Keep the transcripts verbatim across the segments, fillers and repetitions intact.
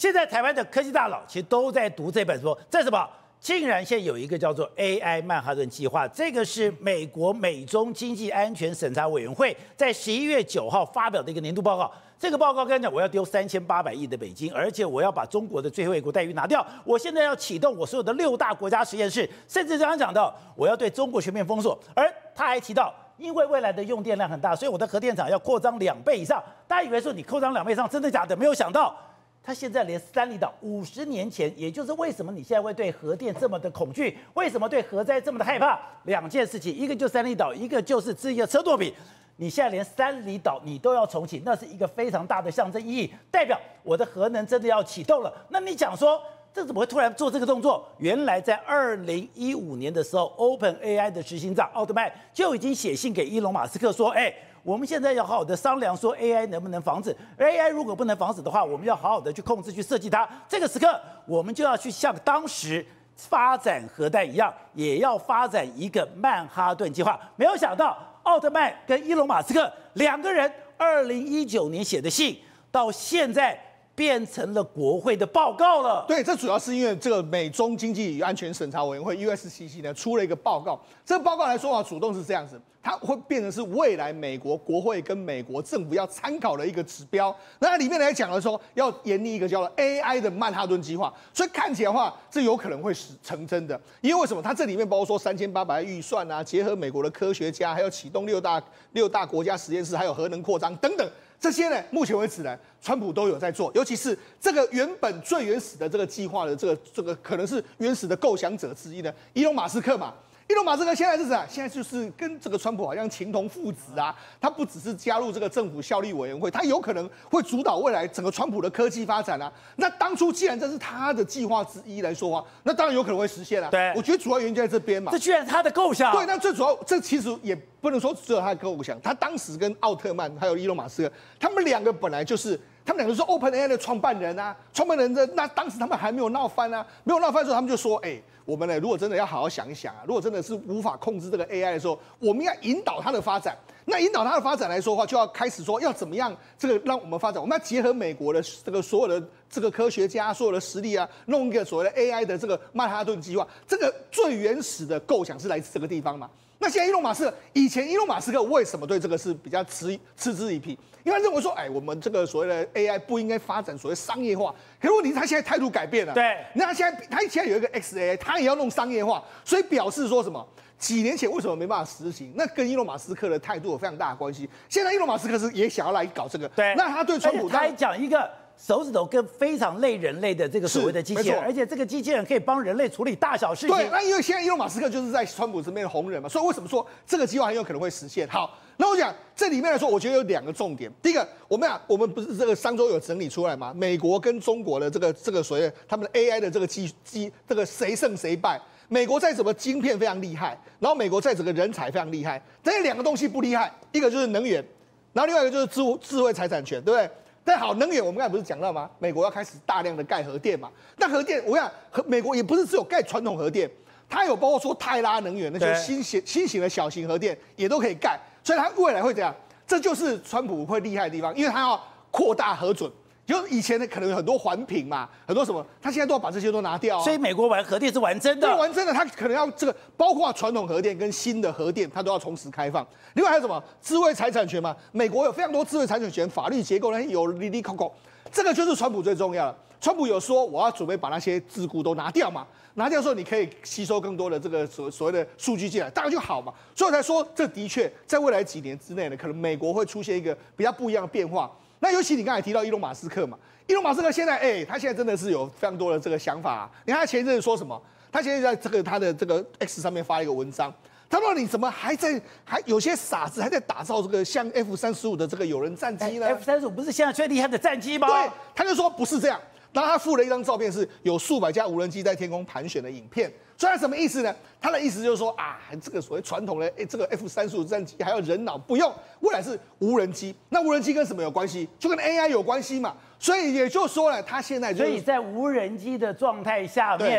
现在台湾的科技大佬其实都在读这本书，这是什么？竟然现在有一个叫做 A I 曼哈顿计划，这个是美国美中经济安全审查委员会在十一月九号发表的一个年度报告。这个报告跟你讲，我要丢三千八百亿的美金，而且我要把中国的最惠国待遇拿掉。我现在要启动我所有的六大国家实验室，甚至刚刚讲到，我要对中国全面封锁。而他还提到，因为未来的用电量很大，所以我的核电厂要扩张两倍以上。大家以为说你扩张两倍以上真的假的？没有想到。他现在连三里岛五十年前，也就是为什么你现在会对核电这么的恐惧，为什么对核灾这么的害怕？两件事情，一个就是三里岛，一个就是制一车诺比。你现在连三里岛你都要重启，那是一个非常大的象征意义，代表我的核能真的要启动了。那你讲说，这怎么会突然做这个动作？原来在二零一五年的时候 ，OpenAI 的执行长奥特曼就已经写信给伊隆马斯克说，哎。我们现在要好好的商量，说 A I 能不能防止 ？A I 如果不能防止的话，我们要好好的去控制、去设计它。这个时刻，我们就要去像当时发展核弹一样，也要发展一个曼哈顿计划。没有想到，奥特曼跟伊隆马斯克两个人，二零一九年写的信，到现在变成了国会的报告了。 对，这主要是因为这个美中经济与安全审查委员会 U S C C 呢出了一个报告。这个报告来说啊，主动是这样子。它会变成是未来美国国会跟美国政府要参考的一个指标。那它里面来讲的时候，要研拟一个叫做 A I 的曼哈顿计划，所以看起来的话，这有可能会成真的。因为为什么？它这里面包括说三千八百亿预算啊，结合美国的科学家，还有启动六大六大国家实验室，还有核能扩张等等。这些呢，目前为止呢，川普都有在做，尤其是这个原本最原始的这个计划的这个这个可能是原始的构想者之一的伊隆马斯克嘛。伊隆马斯克现在是啥？现在就是跟这个川普好像情同父子啊。他不只是加入这个政府效力委员会，他有可能会主导未来整个川普的科技发展啊。那当初既然这是他的计划之一来说话，那当然有可能会实现啊。 对， 我觉得主要原因就在这边嘛。 这居然是他的构想。 对，那最主要，这其实也不能说只有他的构想。他当时跟奥特曼还有伊隆马斯克，他们两个本来就是。他们两个是 OpenAI 的创办人啊，创办人的那当时他们还没有闹翻啊，没有闹翻的时候，他们就说，哎、欸，我们呢，如果真的要好好想一想啊，如果真的是无法控制这个 A I 的时候，我们要引导它的发展。那引导它的发展来说的话，就要开始说要怎么样这个让我们发展，我们要结合美国的这个所有的这个科学家所有的实力啊，弄一个所谓的 A I 的这个曼哈顿计划。这个最原始的构想是来自这个地方嘛。那现在伊隆马斯克，以前伊隆马斯克为什么对这个是比较嗤嗤之以鼻？因为他认为说，哎，我们这个所谓的 A I 不应该发展所谓商业化。可是问题是他现在态度改变了， 对， 那他现在他现在有一个 X A I， 他也要弄商业化，所以表示说什么？几年前为什么没办法实行？那跟伊隆马斯克的态度有非常大的关系。现在伊隆马斯克是也想要来搞这个， 对， 那他对川普， 他还讲一个。手指头跟非常类人类的这个所谓的机器人，而且这个机器人可以帮人类处理大小事情。 对，那因为现在伊隆马斯克就是在川普这边的红人嘛，所以为什么说这个计划很有可能会实现？好，那我讲这里面来说，我觉得有两个重点。第一个，我们啊，我们不是这个上周有整理出来嘛，美国跟中国的这个这个所谓他们的 A I 的这个机机这个谁胜谁败？美国在整个晶片非常厉害，然后美国在整个人才非常厉害，但是两个东西不厉害，一个就是能源，然后另外一个就是智智慧财产权，对不对？但好，能源我们刚才不是讲到吗？美国要开始大量的盖核电嘛。那核电，我想和美国也不是只有盖传统核电，它有包括说泰拉能源那些新型新型的小型核电也都可以盖，所以它未来会怎样？这就是川普会厉害的地方，因为他要扩大核准。就以前呢，可能有很多环评嘛，很多什么，他现在都要把这些都拿掉、啊。 所以美国玩核电是玩真的， 对，玩真的，他可能要这个，包括传统核电跟新的核电，他都要同时开放。另外还有什么智慧财产权嘛？美国有非常多智慧财产权法律结构呢，有哩哩扣扣，这个就是川普最重要的。川普有说，我要准备把那些桎梏都拿掉嘛，拿掉之后你可以吸收更多的这个所所谓的数据进来，当然就好嘛。所以我才说，这的确在未来几年之内呢，可能美国会出现一个比较不一样的变化。那尤其你刚才提到伊隆马斯克嘛，伊隆马斯克现在哎、欸，他现在真的是有非常多的这个想法、啊。你看他前一阵子说什么？他现在在这个他的这个 X 上面发一个文章，他说你怎么还在还有些傻子还在打造这个像 F 三十五的这个有人战机呢 ？F 三十五不是现在最厉害的战机吗？ 对，他就说不是这样。然后他附了一张照片，是有数百架无人机在天空盘旋的影片。所以他什么意思呢？他的意思就是说啊，这个所谓传统的哎，这个 F 三十五战机还要人脑不用，未来是无人机。那无人机跟什么有关系？就跟 A I 有关系嘛。所以也就是说呢，他现在、就是、 所以在无人机的状态下面，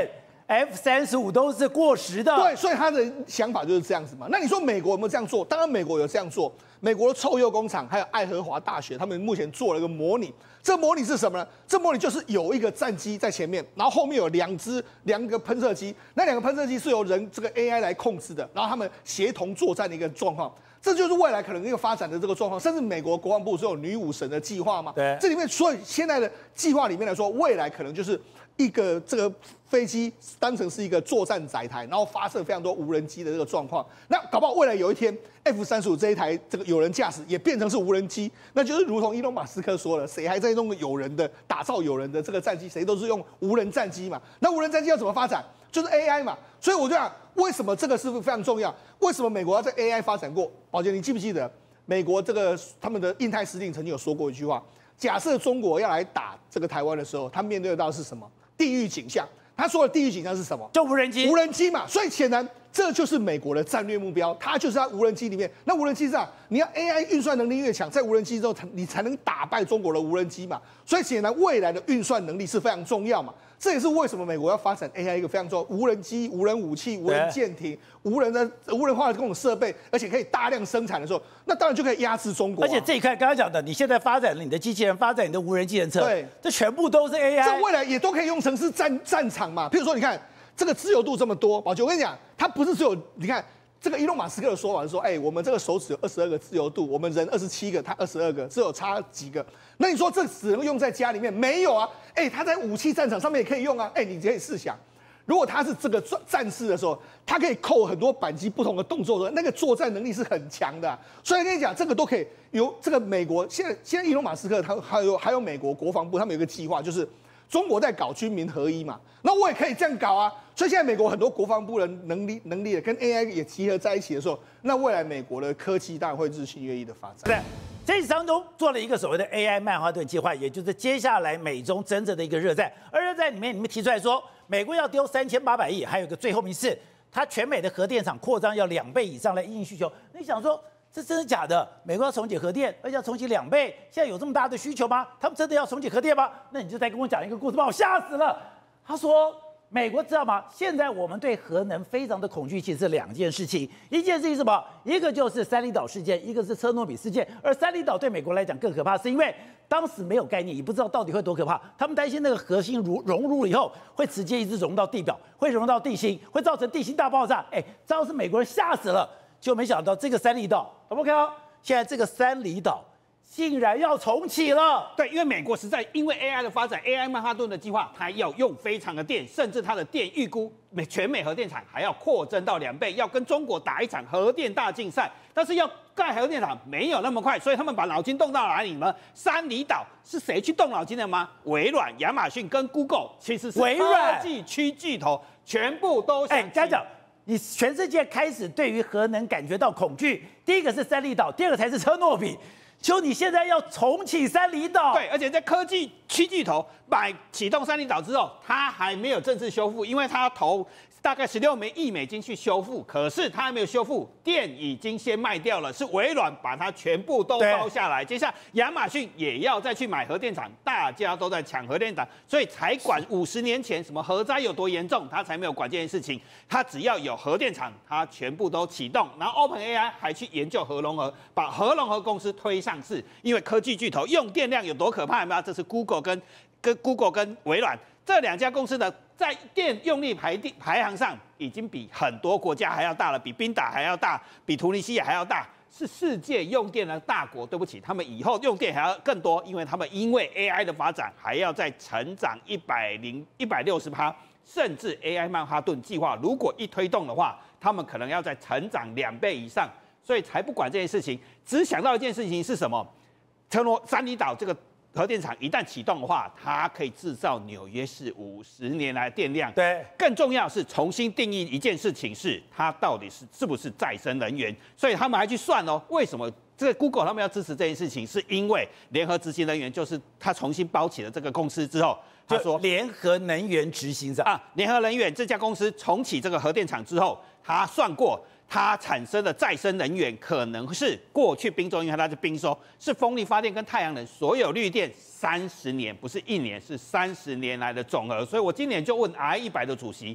F 三十五都是过时的。 对，所以他的想法就是这样子嘛。那你说美国有没有这样做？当然，美国有这样做。美国的臭鼬工厂还有爱荷华大学，他们目前做了一个模拟。这模拟是什么呢？这模拟就是有一个战机在前面，然后后面有两只两个喷射机，那两个喷射机是由人这个 A I 来控制的，然后他们协同作战的一个状况。这就是未来可能一个发展的这个状况，甚至美国国防部是有女武神的计划嘛？ 对， 这里面所以现在的计划里面来说，未来可能就是一个这个飞机当成是一个作战载台，然后发射非常多无人机的这个状况。那搞不好未来有一天 F 三十五这一台这个有人驾驶也变成是无人机，那就是如同伊隆马斯克说了，谁还在弄有人的打造有人的这个战机，谁都是用无人战机嘛。那无人战机要怎么发展？就是 A I 嘛。所以我就讲，为什么这个是非常重要？为什么美国要在 A I 发展过？宝杰，你记不记得美国这个他们的印太司令曾经有说过一句话：假设中国要来打这个台湾的时候，他面对到的是什么？地狱景象。他说的地狱景象是什么？ 就无人机。 无人机嘛。所以显然这就是美国的战略目标，它就是在无人机里面。那无人机上，你要 A I 运算能力越强，在无人机之后，你才能打败中国的无人机嘛。所以显然未来的运算能力是非常重要嘛。这也是为什么美国要发展 A I 一个非常重要无人机、无人武器、无人舰艇、无人的无人化的各种设备，而且可以大量生产的时候，那当然就可以压制中国、啊。 而且这一块刚刚讲的，你现在发展了你的机器人，发展你的无人机人车， 对， 这全部都是 A I， 这未来也都可以用成是战战场嘛。譬如说，你看这个自由度这么多，宝杰，我跟你讲，它不是只有你看。这个伊隆马斯克的说法是说，哎，我们这个手指有二十二个自由度，我们人二十七个，他二十二个，只有差几个。那你说这只能用在家里面？没有啊，哎，他在武器战场上面也可以用啊。哎，你可以试想，如果他是这个战士的时候，他可以扣很多扳机不同的动作的，那个作战能力是很强的、啊。所以跟你讲，这个都可以由这个美国现在现在伊隆马斯克他还有还有美国国防部他们有一个计划，就是中国在搞军民合一嘛，那我也可以这样搞啊。所以现在美国很多国防部的能力能力跟 A I 也集合在一起的时候，那未来美国的科技当然会日新月异的发展。 对，这次当中做了一个所谓的 A I 曼哈顿计划，也就是接下来美中真正的一个热战。而热战里面，你们提出来说，美国要丢三千八百亿，还有一个最后一是，它全美的核电厂扩张要两倍以上来应应需求。你想说，这真的假的？美国要重启核电，而且要重启两倍，现在有这么大的需求吗？他们真的要重启核电吗？那你就再跟我讲一个故事，把我吓死了。他说。美国知道吗？现在我们对核能非常的恐惧，其实是两件事情。一件事情是什么？一个就是三里岛事件，一个是车诺比事件。而三里岛对美国来讲更可怕，是因为当时没有概念，也不知道到底会多可怕。他们担心那个核心融融入了以后，会直接一直融到地表，会融到地心，会造成地心大爆炸。哎，这要是美国人吓死了，就没想到这个三里岛，可不可以？现在这个三里岛。竟然要重启了。 对，因为美国实在因为 A I 的发展 ，A I 曼哈顿的计划，它要用非常的电，甚至它的电预估美全美核电厂还要扩增到两倍，要跟中国打一场核电大竞赛。但是要盖核电厂没有那么快，所以他们把脑筋动到哪里呢？三里岛是谁去动脑筋的吗？微软、亚马逊跟 Google 其实是微软科技区巨头，全部都想。 哎，家长。你全世界开始对于核能感觉到恐惧，第一个是三里岛，第二个才是车诺比。就你现在要重启三里岛， 对，而且在科技区巨头买启动三里岛之后，它还没有正式修复，因为它投大概十六亿美金去修复，可是它还没有修复，电已经先卖掉了，是微软把它全部都包下来。接下来亚马逊也要再去买核电厂，大家都在抢核电厂，所以才管五十年前什么核灾有多严重，他才没有管这件事情。他只要有核电厂，他全部都启动。然后 OpenAI 还去研究核融合，把核融合公司推上市，因为科技巨头用电量有多可怕，有没有？这是 Google 跟跟 Google 跟微软。这两家公司呢，在电用力排第排行上，已经比很多国家还要大了，比宾达还要大，比突尼西亚还要大，是世界用电的大国。对不起，他们以后用电还要更多，因为他们因为 A I 的发展，还要再成长一百零一百六十趴，甚至 A I 曼哈顿计划如果一推动的话，他们可能要再成长两倍以上，所以才不管这件事情，只想到一件事情是什么？车诺三里岛这个。核电厂一旦启动的话，它可以制造纽约市五十年来的电量。 对， 更重要是重新定义一件事情是它到底是是不是再生能源。所以他们还去算哦，为什么这个 Google 他们要支持这件事情，是因为联合执行人员就是他重新包起了这个公司之后，他说联合能源执行长啊，联合能源这家公司重启这个核电厂之后，他算过。它产生的再生能源可能是过去冰州，因为它是冰收，是风力发电跟太阳能所有绿电三十年，不是一年，是三十年来的总和。所以我今年就问 R 一百的主席，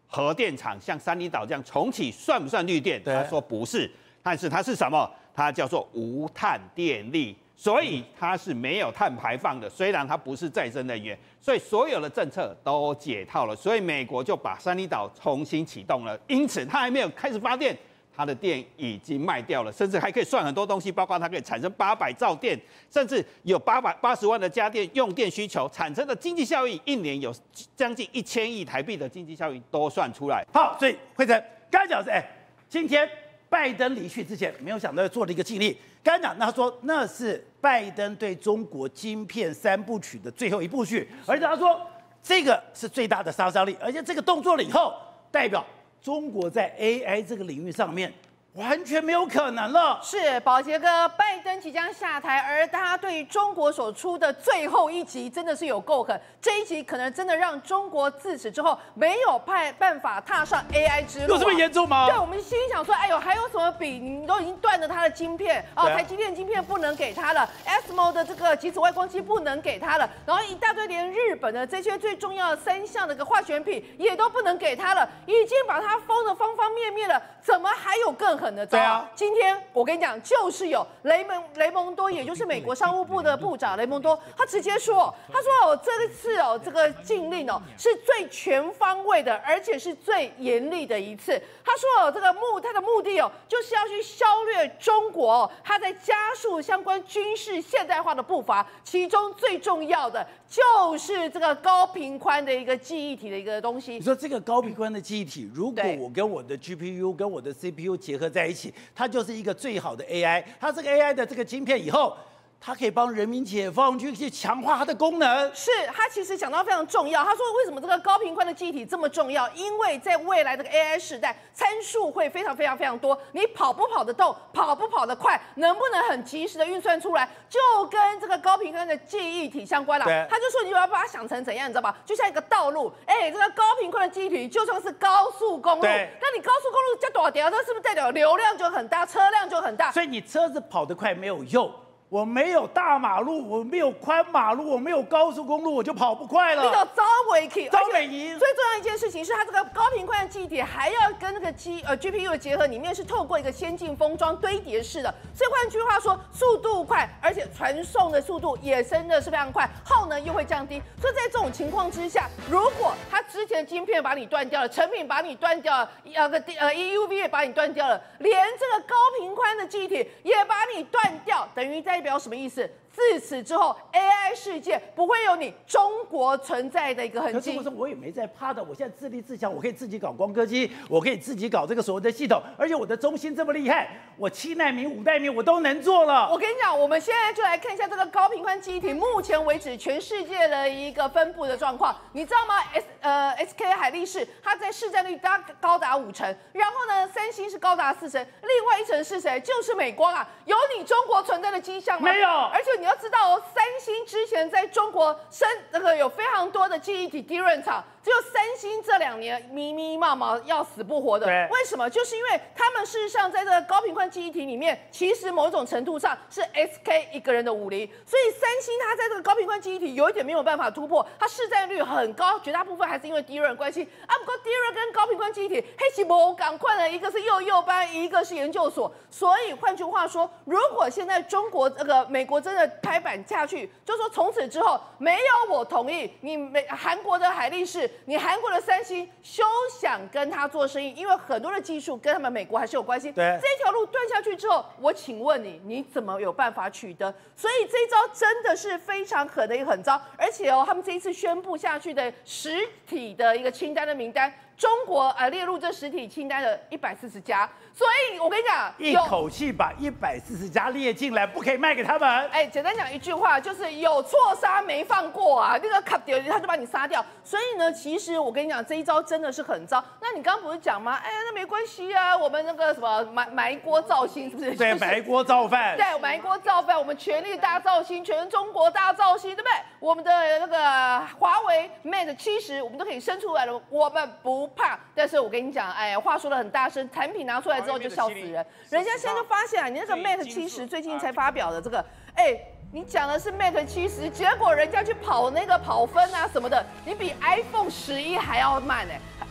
核电厂像三里岛这样重启算不算绿电？ 对他说不是，但是它是什么？它叫做无碳电力，所以它是没有碳排放的。虽然它不是再生能源，所以所有的政策都解套了。所以美国就把三里岛重新启动了，因此它还没有开始发电。它的电已经卖掉了，甚至还可以算很多东西，包括它可以产生八百兆电，甚至有八百八十万的家电用电需求产生的经济效益，一年有将近一千亿台币的经济效益都算出来。 好，所以慧珍刚才讲是，哎，今天拜登离去之前，没有想到做了一个尽力。刚才讲，那他说那是拜登对中国晶片三部曲的最后一部曲，而且他说这个是最大的杀伤力，而且这个动作了以后，代表中国在 A I 这个领域上面完全没有可能了。 是宝杰哥，拜登即将下台，而他对中国所出的最后一集真的是有够狠。这一集可能真的让中国自此之后没有办办法踏上 A I 之路、啊。 有这么严重吗？ 对，我们心里想说，哎呦，还有什么比你都已经断了他的晶片哦，台积电晶片不能给他了 ，A S M O 的这个极紫外光机不能给他了，然后一大堆连日本的这些最重要的三项的个化学品也都不能给他了，已经把他封的方方面面了，怎么还有更狠的招？ 对啊， 今天我跟你讲，就是有雷蒙雷蒙多，也就是美国商务部的部长雷蒙多，他直接说，他说哦，这一次哦，这个禁令哦是最全方位的，而且是最严厉的一次。他说哦，这个目他的目的哦，就是要去消灭中国哦，他在加速相关军事现代化的步伐，其中最重要的就是这个高频宽的一个记忆体的一个东西。 你说这个高频宽的记忆体，如果对我跟我的 G P U 跟我的 C P U 结合在一起，它就是一个最好的 A I。它这个 A I 的这个晶片以后，它可以帮人民解放军去强化它的功能。 是，他其实讲到非常重要。他说为什么这个高频宽的记忆体这么重要？因为在未来这个 A I 时代，参数会非常非常非常多，你跑不跑得动，跑不跑得快，能不能很及时的运算出来，就跟这个高频宽的记忆体相关了。他就说你要把它想成怎样，你知道吧？就像一个道路，哎，这个高频宽的记忆体就像是高速公路，那你高速公路加多少条，这是不是代表流量就很大，车辆就很大？ 所以你车子跑得快没有用。我没有大马路，我没有宽马路，我没有高速公路，我就跑不快了。 你有招尾气， 招尾赢。 最重要一件事情是，它这个高频宽的记忆体还要跟那个机呃 G P U 的结合，里面是透过一个先进封装堆叠式的。所以换句话说，速度快，而且传送的速度也真的是非常快，耗能又会降低。所以在这种情况之下，如果它之前的晶片把你断掉了，成品把你断掉了，呃个呃 E U V 也把你断掉了，连这个高频宽的记忆体也把你断掉，等于代表什么意思？自此之后 ，A I 世界不会有你中国存在的一个痕迹。 可是我说我也没在怕的，我现在自立自强，我可以自己搞光刻机，我可以自己搞这个所谓的系统，而且我的中心这么厉害，我七纳米、五纳米我都能做了。 我跟你讲，我们现在就来看一下这个高频宽记忆体，目前为止全世界的一个分布的状况，你知道吗 ？S 呃 S K 海力士它在市占率大高达五成，然后呢，三星是高达四成，另外一成是谁？就是美光啊，有你中国存在的迹象吗？ 没有， 而且你要知道哦，三星之前在中国生那个有非常多的记忆体 D R A M 厂，只有三星这两年迷迷冒冒要死不活的。为什么？就是因为他们事实上在这个高频宽记忆体里面，其实某种程度上是 S K 一个人的武林，所以三星它在这个高频宽记忆体有一点没有办法突破，它市占率很高，绝大部分还是因为 D R A M 关系啊。不过 D R A M 跟高频宽记忆体黑起某赶快的，一个是幼幼班，一个是研究所，所以换句话说，如果现在中国这个美国真的拍板下去，就说从此之后没有我同意，你美韩国的海力士，你韩国的三星休想跟他做生意，因为很多的技术跟他们美国还是有关系。 对， 这条路断下去之后，我请问你，你怎么有办法取得？所以这一招真的是非常狠的一个狠招，而且哦，他们这一次宣布下去的实体的一个清单的名单。中国呃列入这实体清单的一百四十家，所以我跟你讲， 一口气把一百四十家列进来，不可以卖给他们。 哎，简单讲一句话，就是有错杀没放过啊，那个卡掉他就把你杀掉。所以呢，其实我跟你讲，这一招真的是狠招。那你刚刚不是讲吗？哎，那没关系啊，我们那个什么埋埋锅造星是不是？ 对，埋锅造饭。 对，埋锅造饭，我们全力大造星，全中国大造星，对不对？我们的那个华为 Mate 七十，我们都可以生出来了，我们不怕。但是我跟你讲，哎，话说得很大声，产品拿出来之后就笑死人。人家现在就发现啊，你那个 Mate 七十最近才发表的这个，哎。你讲的是 Mate 七十，结果人家去跑那个跑分啊什么的，你比 iPhone 十一还要慢哎、欸。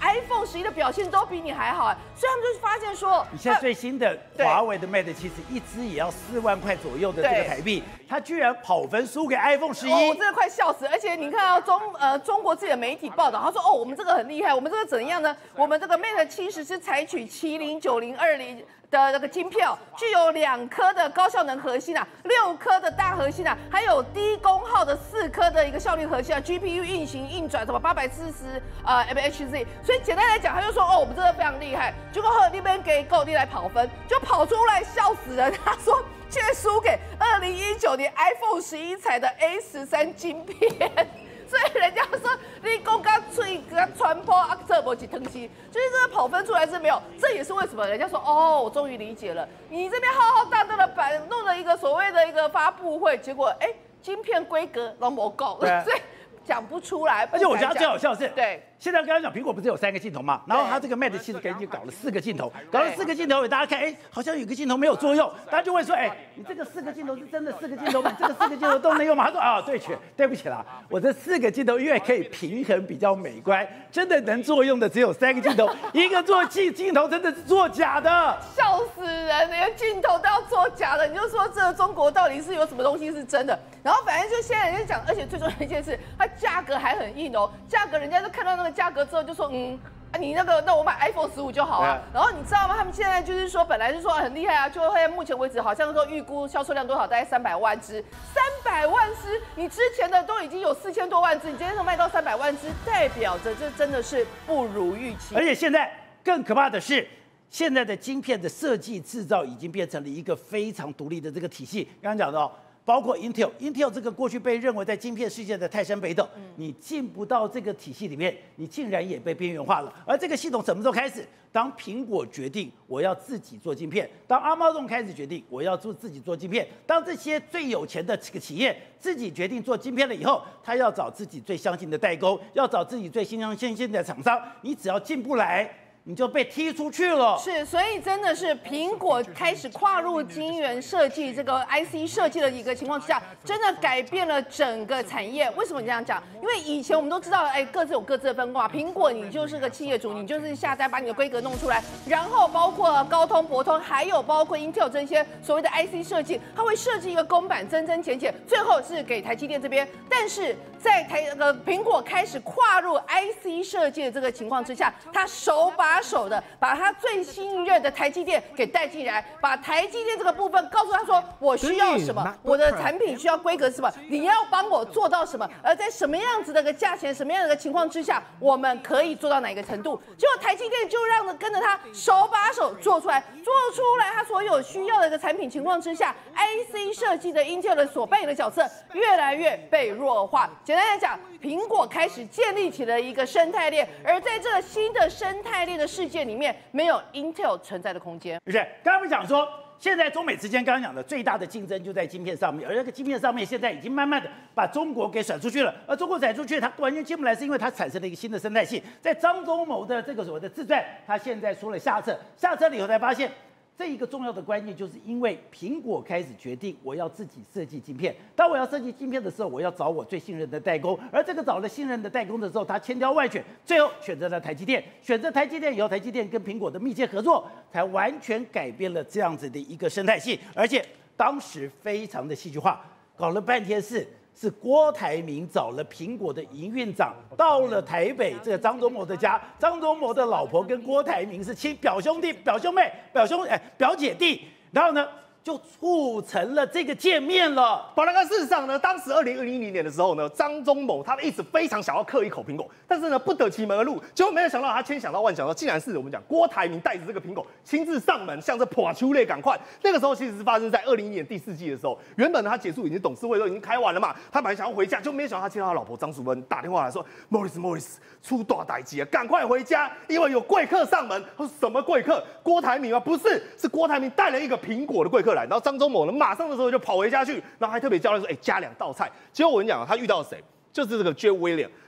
iPhone 十一的表现都比你还好，所以他们就发现说， 你现在最新的华为的 Mate 其实一支也要四万块左右的这个台币，它居然跑分输给 iPhone 十一， 哦，我真的快笑死！而且你看到中呃中国自己的媒体报道，他说哦，我们这个很厉害，我们这个怎样呢？我们这个 Mate 七十是采取麒麟九零二零的那个晶片，具有两颗的高效能核心啊，六颗的大核心啊，还有低功耗的四颗的一个效率核心啊 ，G P U 运行运转什么八百四十呃 M H Z， 所以简单来讲，他就说哦，我们真的非常厉害。结果和那边给够力来跑分，就跑出来笑死人。他说却输给二零一九年 iPhone 十一采的 A 十三晶片。所以人家说你公刚吹个传播啊，这波几腾西，就是这个跑分出来是没有，这也是为什么人家说哦，我终于理解了，你这边浩浩荡荡的摆弄了一个所谓的一个发布会，结果哎，晶片规格都没够，所以讲不出来。 而且我觉得最好笑的是， 对， 现在刚刚讲苹果不是有三个镜头嘛，然后它这个 Mate 七十已经搞了四个镜头，搞了四个镜头给大家看，哎，好像有个镜头没有作用，大家就会说，哎，你这个四个镜头是真的四个镜头吗？这个四个镜头都能用吗？他说啊，对不对不起啦，我这四个镜头因为可以平衡比较美观，真的能作用的只有三个镜头，一个做镜镜头真的是做假的， 笑死人，连镜头都要做假的，你就说这个中国到底是有什么东西是真的？然后反正就现在人家讲，而且最重要的一件事，它价格还很硬哦，价格人家就看到那个价格之后就说，嗯。啊、你那个，那我买 iPhone 十五就好啊。然后你知道吗？他们现在就是说，本来是说很厉害啊，就会目前为止好像说预估销售量多少，大概三百万只。三百万只，你之前的都已经有四千多万只，你今天能卖到三百万只，代表着这真的是不如预期。 而且现在更可怕的是，现在的晶片的设计制造已经变成了一个非常独立的这个体系。刚刚讲到。包括 Intel，Intel 这个过去被认为在晶片世界的泰山北斗，你进不到这个体系里面，你竟然也被边缘化了。而这个系统什么时候开始？当苹果决定我要自己做晶片，当 Amazon 开始决定我要做自己做晶片，当这些最有钱的这个企业自己决定做晶片了以后，他要找自己最相信的代工，要找自己最新新新的厂商，你只要进不来。你就被踢出去了。 是，所以真的是苹果开始跨入晶圆设计这个 I C 设计的一个情况之下，真的改变了整个产业。为什么你这样讲？因为以前我们都知道，哎，各自有各自的分工啊。苹果你就是个企业主，你就是下单把你的规格弄出来，然后包括高通、博通，还有包括 Intel 这些所谓的 I C 设计，它会设计一个公版，增增减减，最后是给台积电这边。但是在台那个苹果开始跨入 I C 设计的这个情况之下，它手把手的把他最信任的台积电给带进来，把台积电这个部分告诉他说，我需要什么，我的产品需要规格是什么，你要帮我做到什么，而在什么样子的一个价钱、什么样的一个情况之下，我们可以做到哪个程度？结果台积电就让跟着他手把手做出来，做出来他所有需要的一个产品情况之下 ，I C 设计的 Intel 的所扮演的角色越来越被弱化。简单来讲，苹果开始建立起了一个生态链，而在这个新的生态链的世界里面，没有 Intel 存在的空间。 对不对？刚刚我们讲说，现在中美之间刚刚讲的最大的竞争就在晶片上面，而那个晶片上面现在已经慢慢的把中国给甩出去了。而中国甩出去，它完全进不来，是因为它产生了一个新的生态系。在张忠谋的这个所谓的自传，他现在出了下册，下册了以后才发现。这一个重要的关键，就是因为苹果开始决定我要自己设计晶片。当我要设计晶片的时候，我要找我最信任的代工。而这个找了信任的代工的时候，他千挑万选，最后选择了台积电。选择台积电以后，台积电跟苹果的密切合作，才完全改变了这样子的一个生态系。而且当时非常的戏剧化，搞了半天是。是郭台铭找了苹果的营运长到了台北，这个张忠谋的家，张忠谋的老婆跟郭台铭是亲表兄弟、表兄妹、表兄哎表姐弟，然后呢就促成了这个见面了。 宝大哥，事实上呢，当时二零零零年的时候呢，张忠谋他一直非常想要嗑一口苹果，但是呢不得其门而入，结果没有想到他千想到万想到，竟然是我们讲郭台铭带着这个苹果亲自上门，像这破秋类赶快。那个时候其实是发生在二零一年第四季的时候，原本呢他结束已经董事会都已经开完了嘛，他本来想要回家，就没有想到他接到他老婆张淑芬打电话来说 ，Morris Morris 出大代志啊，赶快回家，因为有贵客上门。他说什么贵客？郭台铭吗？不是，是郭台铭带了一个苹果的贵客来，然后张忠谋呢马上的时候就跑回家去，然后还特别交代说，哎、欸，加两道菜。结果我跟你讲啊，他遇到谁？就是这个 Jeff Williams。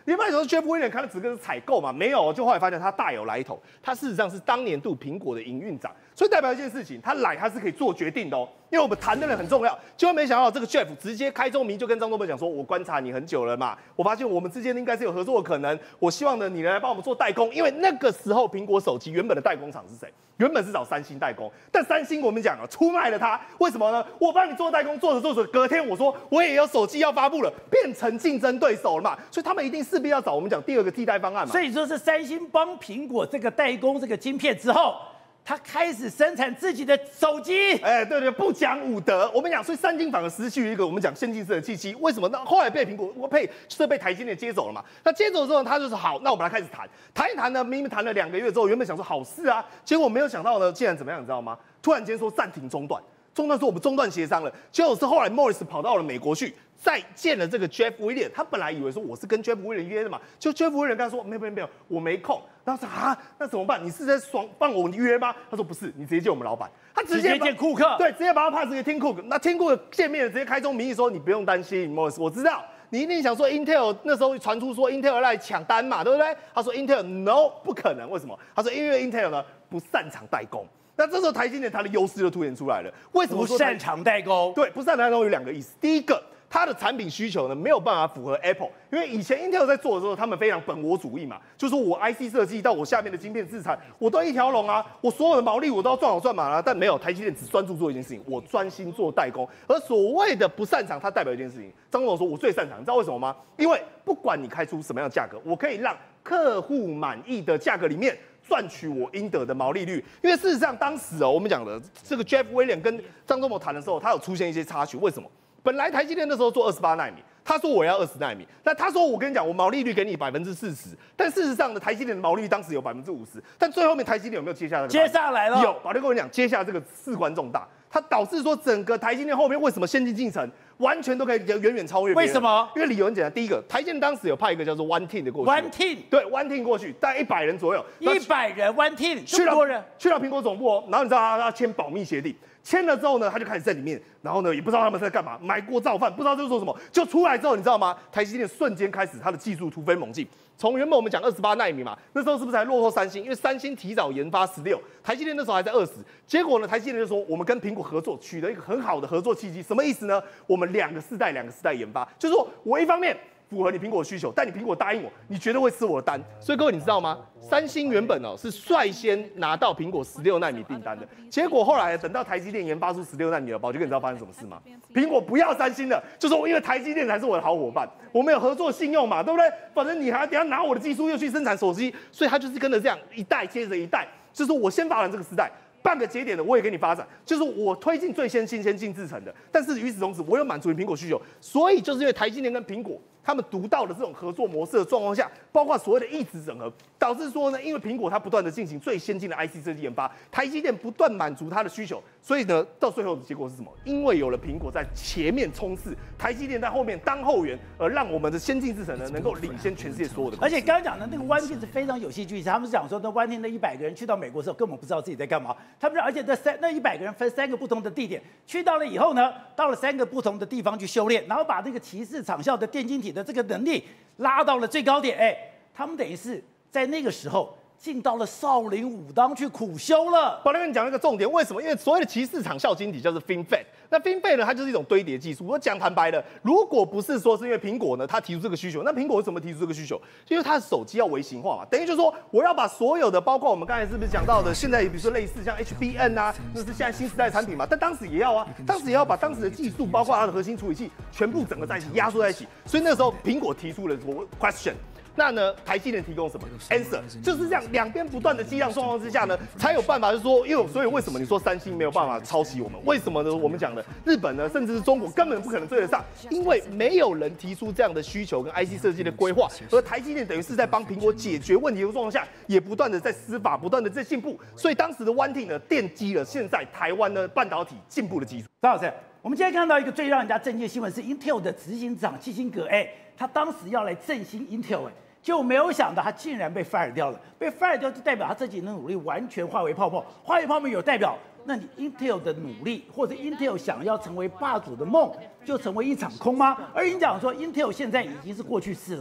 你本来说 Jeff Williams 他的职责是采购嘛，没有，就后来发现他大有来头，他事实上是当年度苹果的营运长，所以代表一件事情，他来他是可以做决定的哦。因为我们谈的人很重要，结果没想到这个 Jeff 直接开宗明就跟张忠谋讲说，我观察你很久了嘛，我发现我们之间应该是有合作的可能，我希望呢你来帮我们做代工，因为那个时候苹果手机原本的代工厂是谁？原本是找三星代工，但三星我们讲啊出卖了它，为什么呢？我帮你做代工，做着做着，隔天我说我也有手机要发布了，变成竞争对手了嘛，所以他们一定势必要找我们讲第二个替代方案嘛。 所以说是三星帮苹果这个代工这个晶片之后，他开始生产自己的手机。 哎，对对，不讲武德。我们讲，所以三星反而失去一个我们讲先进式的契机。为什么？那后来被苹果、我被是被台积电接走了嘛？那接走之后，他就说好，那我们来开始谈。谈一谈呢，明明谈了两个月之后，原本想说好事啊，结果没有想到呢，竟然怎么样，你知道吗？突然间说暂停中断。中断说我们中断协商了，结果是后来 Morris 跑到了美国去，再见了这个 Jeff Williams， 他本来以为说我是跟 Jeff Williams 约的嘛，就 Jeff Williams 跟他说没有没有没有，我没空。然后说啊，那怎么办？你是在爽帮我约吗？他说不是，你直接见我们老板。他直接直接见库克， 对，直接把他 pass 给 Tim Cook。那 Tim Cook 见面了，直接开宗明义说你不用担心 Morris， 我知道。你一定想说 Intel 那时候传出说 Intel 来抢单嘛，对不对？他说 Intel no 不可能，为什么？他说因为 Intel 呢不擅长代工。那这时候台积电它的优势就凸显出来了。为什么说不擅长代工？ 对，不擅长代工有两个意思。第一个，它的产品需求呢没有办法符合 Apple， 因为以前 Intel 在做的时候，他们非常本我主义嘛，就是说我 I C 设计到我下面的晶片制裁，我都一条龙啊，我所有的毛利我都要赚好赚满啊。但没有，台积电只专注做一件事情，我专心做代工。而所谓的不擅长，它代表一件事情。张总说，我最擅长，你知道为什么吗？因为不管你开出什么样的价格，我可以让客户满意的价格里面赚取我应得的毛利率。因为事实上，当时哦，我们讲的这个 Jeff Williams 跟张忠谋谈的时候，他有出现一些插曲。为什么？本来台积电那时候做二十八奈米，他说我要二十奈米，那他说我跟你讲，我毛利率给你百分之四十，但事实上呢，台积电的毛利率当时有百分之五十，但最后面台积电有没有接下来？ 接下来了， 有。宝弟跟我讲，接下来这个事关重大，它导致说整个台积电后面为什么先进进程完全都可以远远超越别人？ 为什么？ 因为理由很简单，第一个，台积电当时有派一个叫做 One Team 的过去 ，One Team， 对 One Team 过去，大概一百人左右， 一百人 One Team， 去了多人去到苹果总部哦，然后你知道他他签保密协定。签了之后呢，他就开始在里面，然后呢也不知道他们在干嘛，买锅造饭，不知道这是做什么。就出来之后，你知道吗？台积电瞬间开始它的技术突飞猛进，从原本我们讲二十八奈米嘛，那时候是不是还落后三星？因为三星提早研发十六，台积电那时候还在二十。结果呢，台积电就说我们跟苹果合作，取得一个很好的合作契机。什么意思呢？我们两个世代两个世代研发，就是说我一方面符合你苹果的需求，但你苹果答应我，你绝对会吃我的单。所以各位你知道吗？三星原本哦是率先拿到苹果十六奈米订单的，结果后来等到台积电研发出十六奈米了，宝就跟你知道发生什么事吗？苹果不要三星了，就说因为台积电才是我的好伙伴，我们有合作信用嘛，对不对？反正你还等下拿我的技术又去生产手机，所以他就是跟着这样一代接着一代，就是我先发展这个时代。半个节点的我也给你发展，就是我推进最先进先进制程的，但是与此同时我有满足你苹果需求，所以就是因为台积电跟苹果他们独到的这种合作模式的状况下，包括所谓的异质整合，导致说呢，因为苹果它不断的进行最先进的 I C 设计研发，台积电不断满足它的需求，所以呢，到最后的结果是什么？因为有了苹果在前面冲刺，台积电在后面当后援，而让我们的先进制程呢能够领先全世界所有的。 而且刚刚讲的那个One Team是非常有戏剧性，他们是讲说那One Team那一百个人去到美国的时候根本不知道自己在干嘛。他们而且那三那一百个人分三个不同的地点，去到了以后呢，到了三个不同的地方去修炼，然后把这个骑士场校的电晶体的这个能力拉到了最高点。哎，他们等于是在那个时候进到了少林武当去苦修了。 宝来跟你讲一个重点，为什么？因为所谓的骑士场校晶体叫做 FinFET， 那 FinFET 呢，它就是一种堆叠技术。我讲坦白的，如果不是说是因为苹果呢，它提出这个需求，那苹果为什么提出这个需求？因为它的手机要微型化嘛，等于就是说我要把所有的，包括我们刚才是不是讲到的，现在比如说类似像 H B N 啊，那是现在新时代产品嘛，但当时也要啊，当时也要把当时的技术，包括它的核心处理器，全部整合在一起，压缩在一起。所以那时候苹果提出了什么 question。那呢，台积电提供什么 answer， 就是这样，两边不断的激荡状况之下呢，才有办法，就是说，因为所以为什么你说三星没有办法抄袭我们？为什么呢？我们讲的日本呢，甚至是中国根本不可能追得上，因为没有人提出这样的需求跟 I C 设计的规划，而台积电等于是在帮苹果解决问题的状况下，也不断的在司法不断的在进步，所以当时的One Team呢，奠基了现在台湾呢半导体进步的基础。 张老师，我们今天看到一个最让人家震惊的新闻是 Intel 的执行长基辛格，哎，他当时要来振兴 Intel， 哎。就没有想到他竟然被 fire 掉了，被 fire 掉就代表他自己的努力完全化为泡沫，化为泡沫有代表，那你 Intel 的努力或者 Intel 想要成为霸主的梦就成为一场空吗？而你讲说 Intel 现在已经是过去式了，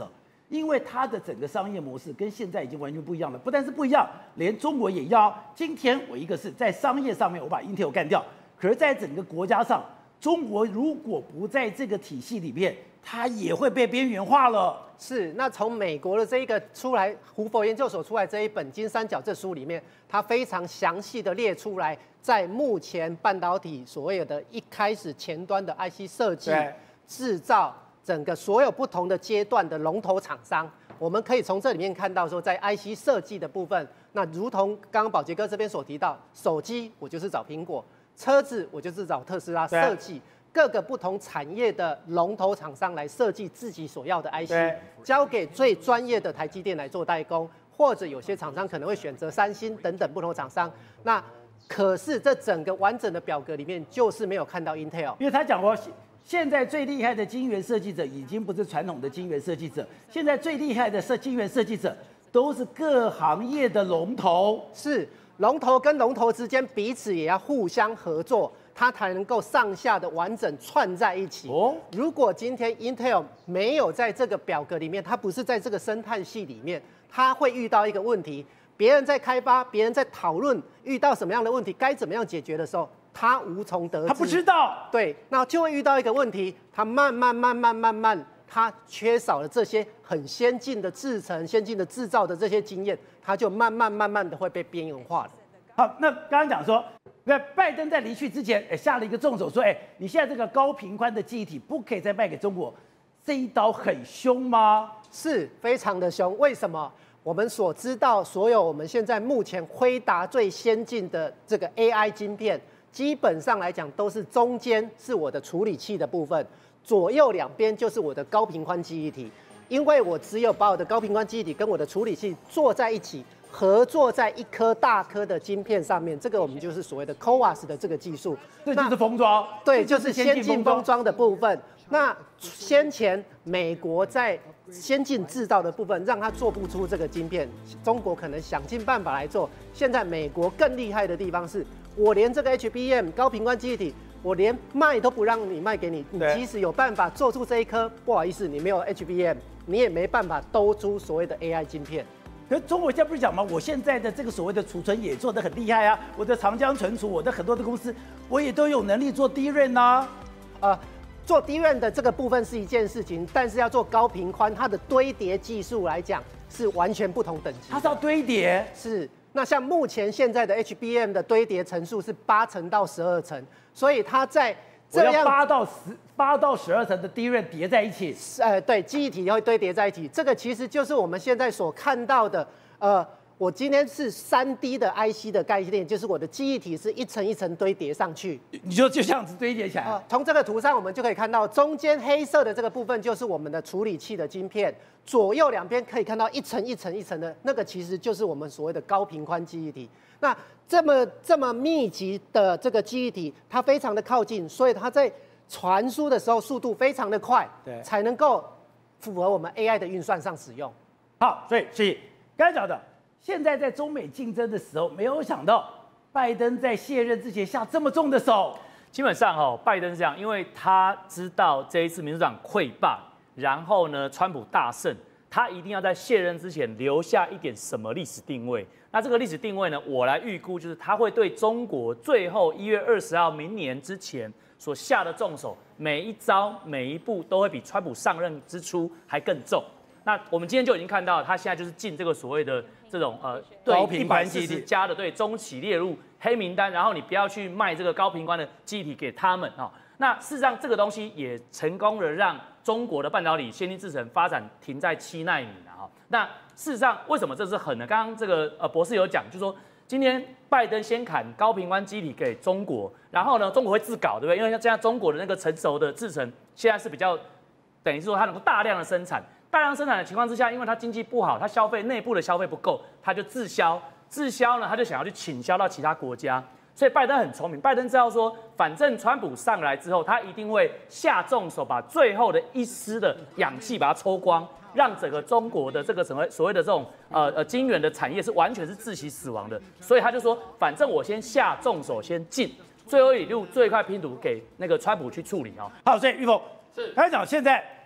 因为它的整个商业模式跟现在已经完全不一样了，不但是不一样，连中国也要。今天我一个是在商业上面我把 Intel 干掉，可是在整个国家上，中国如果不在这个体系里面，它也会被边缘化了。 是，那从美国的这一个出来，胡佛研究所出来这一本《金三角》这书里面，它非常详细的列出来，在目前半导体所谓的一开始前端的 I C 设计、制造，整个所有不同的阶段的龙头厂商，我们可以从这里面看到说，在 I C 设计的部分，那如同刚刚宝杰哥这边所提到，手机我就是找苹果，车子我就是找特斯拉设计。各个不同产业的龙头厂商来设计自己所要的 I C， 交给最专业的台积电来做代工，或者有些厂商可能会选择三星等等不同厂商。那可是这整个完整的表格里面就是没有看到 Intel， 因为他讲过，现在最厉害的晶圆设计者已经不是传统的晶圆设计者，现在最厉害的设晶圆设计者都是各行业的龙头， 是龙头跟龙头之间彼此也要互相合作。它才能够上下的完整串在一起。哦，如果今天 Intel 没有在这个表格里面，它不是在这个生态系里面，它会遇到一个问题：别人在开发，别人在讨论，遇到什么样的问题，该怎么样解决的时候，它无从得知。 他不知道。 对，那就会遇到一个问题，它慢慢慢慢慢慢，它缺少了这些很先进的制程、先进的制造的这些经验，它就慢慢慢慢的会被边缘化了。 好，那刚刚讲说。那拜登在离去之前，哎，下了一个重手，说，哎，你现在这个高频宽的记忆体不可以再卖给中国，这一刀很凶吗？ 是非常的凶。为什么？我们所知道，所有我们现在目前辉达最先进的这个 A I 晶片，基本上来讲都是中间是我的处理器的部分，左右两边就是我的高频宽记忆体。因为我只有把我的高频宽记忆体跟我的处理器做在一起。合作在一颗大颗的晶片上面，这个我们就是所谓的 C O A S 的这个技术， 这就是封装， 对，就是先进封装的部分。那先前美国在先进制造的部分，让它做不出这个晶片，中国可能想尽办法来做。现在美国更厉害的地方是，我连这个 H B M 高频宽记忆体，我连卖都不让你卖给你，你即使有办法做出这一颗，不好意思，你没有 H B M， 你也没办法兜出所谓的 A I 晶片。 可是中国现在不是讲吗？我现在的这个所谓的储存也做得很厉害啊！我的长江存储，我的很多的公司，我也都有能力做 D R A M 啊。 呃，做 D R A M 的这个部分是一件事情，但是要做高频宽，它的堆叠技术来讲是完全不同等级。 它是要堆叠， 是。那像目前现在的 H B M 的堆叠层数是八层到十二层，所以它在这样八到十八到十二层的 D R A M 叠在一起， 呃，对，记忆体会堆叠在一起，这个其实就是我们现在所看到的，呃，我今天是三 D 的 I C 的概念，就是我的记忆体是一层一层堆叠上去， 你就就这样子堆叠起来。 呃，从这个图上我们就可以看到，中间黑色的这个部分就是我们的处理器的晶片，左右两边可以看到一层一层一层的那个，其实就是我们所谓的高频宽记忆体。那这么这么密集的这个记忆体，它非常的靠近，所以它在传输的时候速度非常的快，对，才能够符合我们 A I 的运算上使用。 好，所以所以刚才讲的，现在在中美竞争的时候，没有想到拜登在卸任之前下这么重的手。 基本上哦，拜登是这样，因为他知道这一次民主党溃败，然后呢，川普大胜，他一定要在卸任之前留下一点什么历史定位。那这个历史定位呢，我来预估就是他会对中国最后一月二十号明年之前所下的重手，每一招每一步都会比川普上任之初还更重。那我们今天就已经看到，他现在就是进这个所谓的这种呃高频宽记忆体家的对中企列入黑名单，然后你不要去卖这个高频宽的记忆体给他们啊。那事实上这个东西也成功的让中国的半导体先进制程发展停在七奈米了哈。那事实上为什么这是狠呢？刚刚这个呃博士有讲，就是说今天拜登先砍高频宽基体给中国，然后呢中国会自搞，对不对？因为像现在中国的那个成熟的制程现在是比较等于是说它能够大量的生产，大量生产的情况之下，因为它经济不好，它消费内部的消费不够，它就自销，自销呢他就想要去倾销到其他国家。所以拜登很聪明，拜登知道说，反正川普上来之后，他一定会下重手，把最后的一丝的氧气把它抽光，让整个中国的这个什么所谓的这种呃呃晶圆的产业是完全是窒息死亡的。所以他就说，反正我先下重手，先进，最后一路最快拼图给那个川普去处理哦。 好，所以玉峰是他讲现在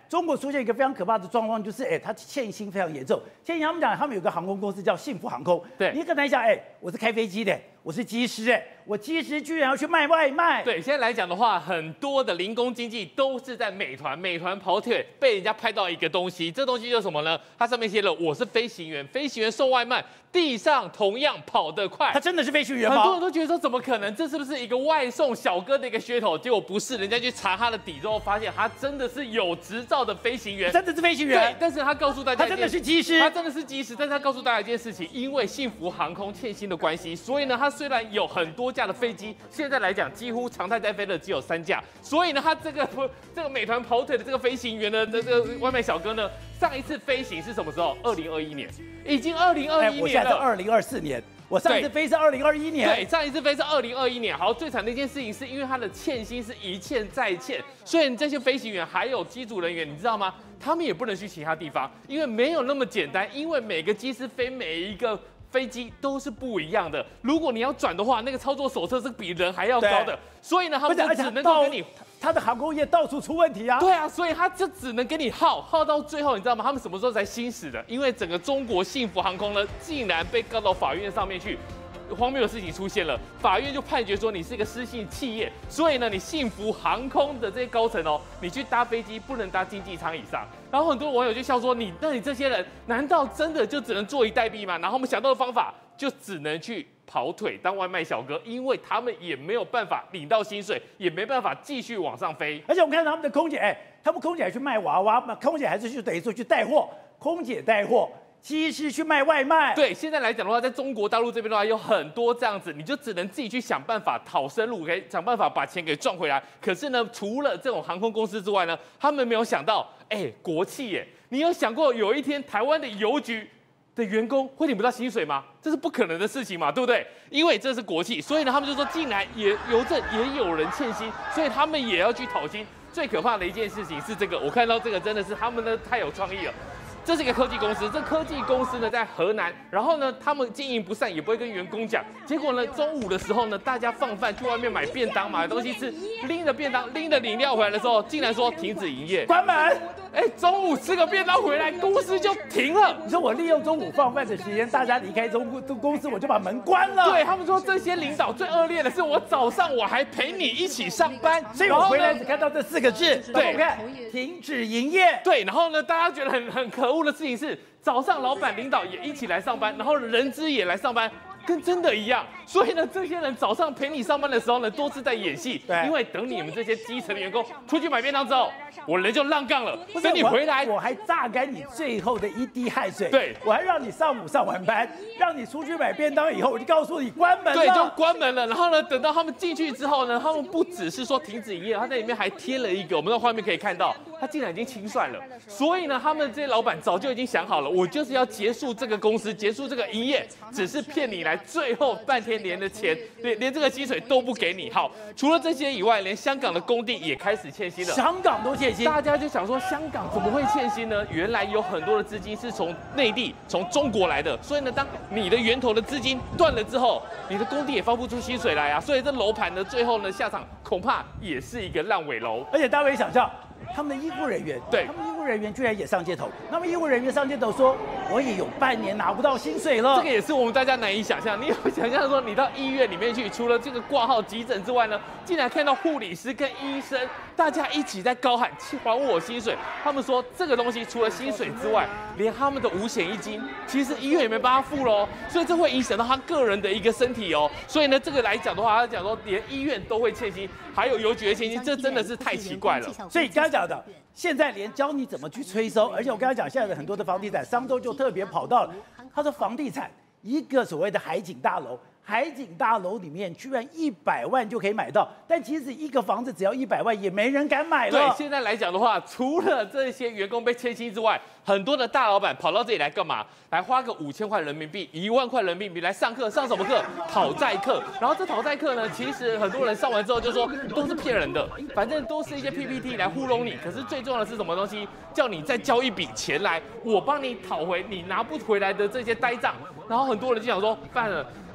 中国出现一个非常可怕的状况，就是哎，它欠薪非常严重。欠薪他们讲，他们有个航空公司叫幸福航空， 对， 你可能想，哎，我是开飞机的，我是机师，哎，我机师居然要去卖外卖。 对，现在来讲的话，很多的零工经济都是在美团，美团跑腿被人家拍到一个东西，这东西就是什么呢？它上面写了我是飞行员，飞行员送外卖，地上同样跑得快。 他真的是飞行员吗？ 很多人都觉得说怎么可能？这是不是一个外送小哥的一个噱头？结果不是，人家去查他的底之后，发现他真的是有执照的飞行员， 真的是飞行员。 对，但是他告诉大家， 他真的是机师， 他真的是机师，但是他告诉大家一件事情，因为幸福航空欠薪的关系，所以呢，他虽然有很多架的飞机，现在来讲几乎常态在飞的只有三架，所以呢，他这个这个美团跑腿的这个飞行员呢，这个外卖小哥呢，上一次飞行是什么时候？二零二一年，已经二零二一年了。 我现在是二零二四年。我上一次飞是二零二一年， 对，上一次飞是二零二一年。好，最惨的一件事情是因为他的欠薪是一欠再欠，所以这些飞行员还有机组人员，你知道吗？他们也不能去其他地方，因为没有那么简单，因为每个机师飞每一个飞机都是不一样的。如果你要转的话，那个操作手册是比人还要高的，所以呢，他们就只能够跟你。 他的航空业到处出问题啊！ 对啊，所以他就只能给你耗耗到最后，你知道吗？他们什么时候才兴死的？因为整个中国幸福航空呢，竟然被告到法院上面去。荒谬的事情出现了，法院就判决说你是一个失信企业，所以呢，你幸福航空的这些高层哦，你去搭飞机不能搭经济舱以上。然后很多网友就笑说，你那你这些人难道真的就只能坐以待毙吗？然后我们想到的方法就只能去跑腿当外卖小哥，因为他们也没有办法领到薪水，也没办法继续往上飞。 而且我们看到他们的空姐，哎，他们空姐还去卖娃娃嘛，空姐还是去等于说去带货，空姐带货。机师去卖外卖， 对，现在来讲的话，在中国大陆这边的话，有很多这样子，你就只能自己去想办法讨生路，给想办法把钱给赚回来。可是呢，除了这种航空公司之外呢，他们没有想到，哎，国企耶，你有想过有一天台湾的邮局的员工会领不到薪水吗？这是不可能的事情嘛，对不对？因为这是国企，所以呢，他们就说，竟然也邮政也有人欠薪，所以他们也要去讨薪。最可怕的一件事情是这个，我看到这个真的是他们呢太有创意了。这是一个科技公司，这科技公司呢在河南，然后呢他们经营不善，也不会跟员工讲。结果呢中午的时候呢，大家放饭去外面买便当，买东西吃，拎着便当拎着饮料回来的时候，竟然说停止营业， 关门。 哎，中午吃个便当回来，公司就停了。 你说我利用中午放饭的时间，大家离开中公司，我就把门关了。 对他们说，这些领导最恶劣的是，我早上我还陪你一起上班， 所以我回来只看到这四个字。 对， 我看停止营业。 对，然后呢，大家觉得很很可恶的事情是，早上老板领导也一起来上班，然后人资也来上班。跟真的一样，所以呢，这些人早上陪你上班的时候呢，都是在演戏。 对， 因为等你们这些基层的员工出去买便当之后，我人就浪杠了。等你回来， 我还榨干你最后的一滴汗水。 对， 我还让你上午上完班，让你出去买便当以后，我就告诉你关门了。 对，就关门了。然后呢，等到他们进去之后呢，他们不只是说停止营业，他在里面还贴了一个，我们在画面可以看到，他竟然已经清算了。所以呢，他们这些老板早就已经想好了，我就是要结束这个公司，结束这个营业，只是骗你来，最后半天连的钱，连连这个薪水都不给你。好，除了这些以外，连香港的工地也开始欠薪了。 香港都欠薪， 大家就想说，香港怎么会欠薪呢？原来有很多的资金是从内地、从中国来的，所以呢，当你的源头的资金断了之后，你的工地也发不出薪水来啊。所以这楼盘呢，最后呢下场恐怕也是一个烂尾楼。 而且大家可以想象，他们的医护人员， 对， 他们医护人员居然也上街头。他们医护人员上街头说，我也有半年拿不到薪水了。 这个也是我们大家难以想象。你有想象说，你到医院里面去，除了这个挂号急诊之外呢，竟然看到护理师跟医生大家一起在高喊还我薪水。他们说这个东西除了薪水之外，连他们的五险一金，其实医院也没帮他付喽，所以这会影响到他个人的一个身体哦。所以呢，这个来讲的话，他讲说连医院都会欠薪，还有邮局的欠薪，这真的是太奇怪了。 所以刚才讲的，现在连教你怎么去催收，而且我刚才讲，现在的很多的房地产，上周就特别跑到了，他说房地产一个所谓的海景大楼。海景大楼里面居然一百万就可以买到，但其实一个房子只要一百万，也没人敢买了。 对，现在来讲的话，除了这些员工被欠薪之外，很多的大老板跑到这里来干嘛？来花个五千块人民币、一万块人民币来上课，上什么课？讨债课。然后这讨债课呢，其实很多人上完之后就说都是骗人的，反正都是一些 P P T 来糊弄你。可是最重要的是什么东西？叫你再交一笔钱来，我帮你讨回你拿不回来的这些呆账。然后很多人就想说，办了。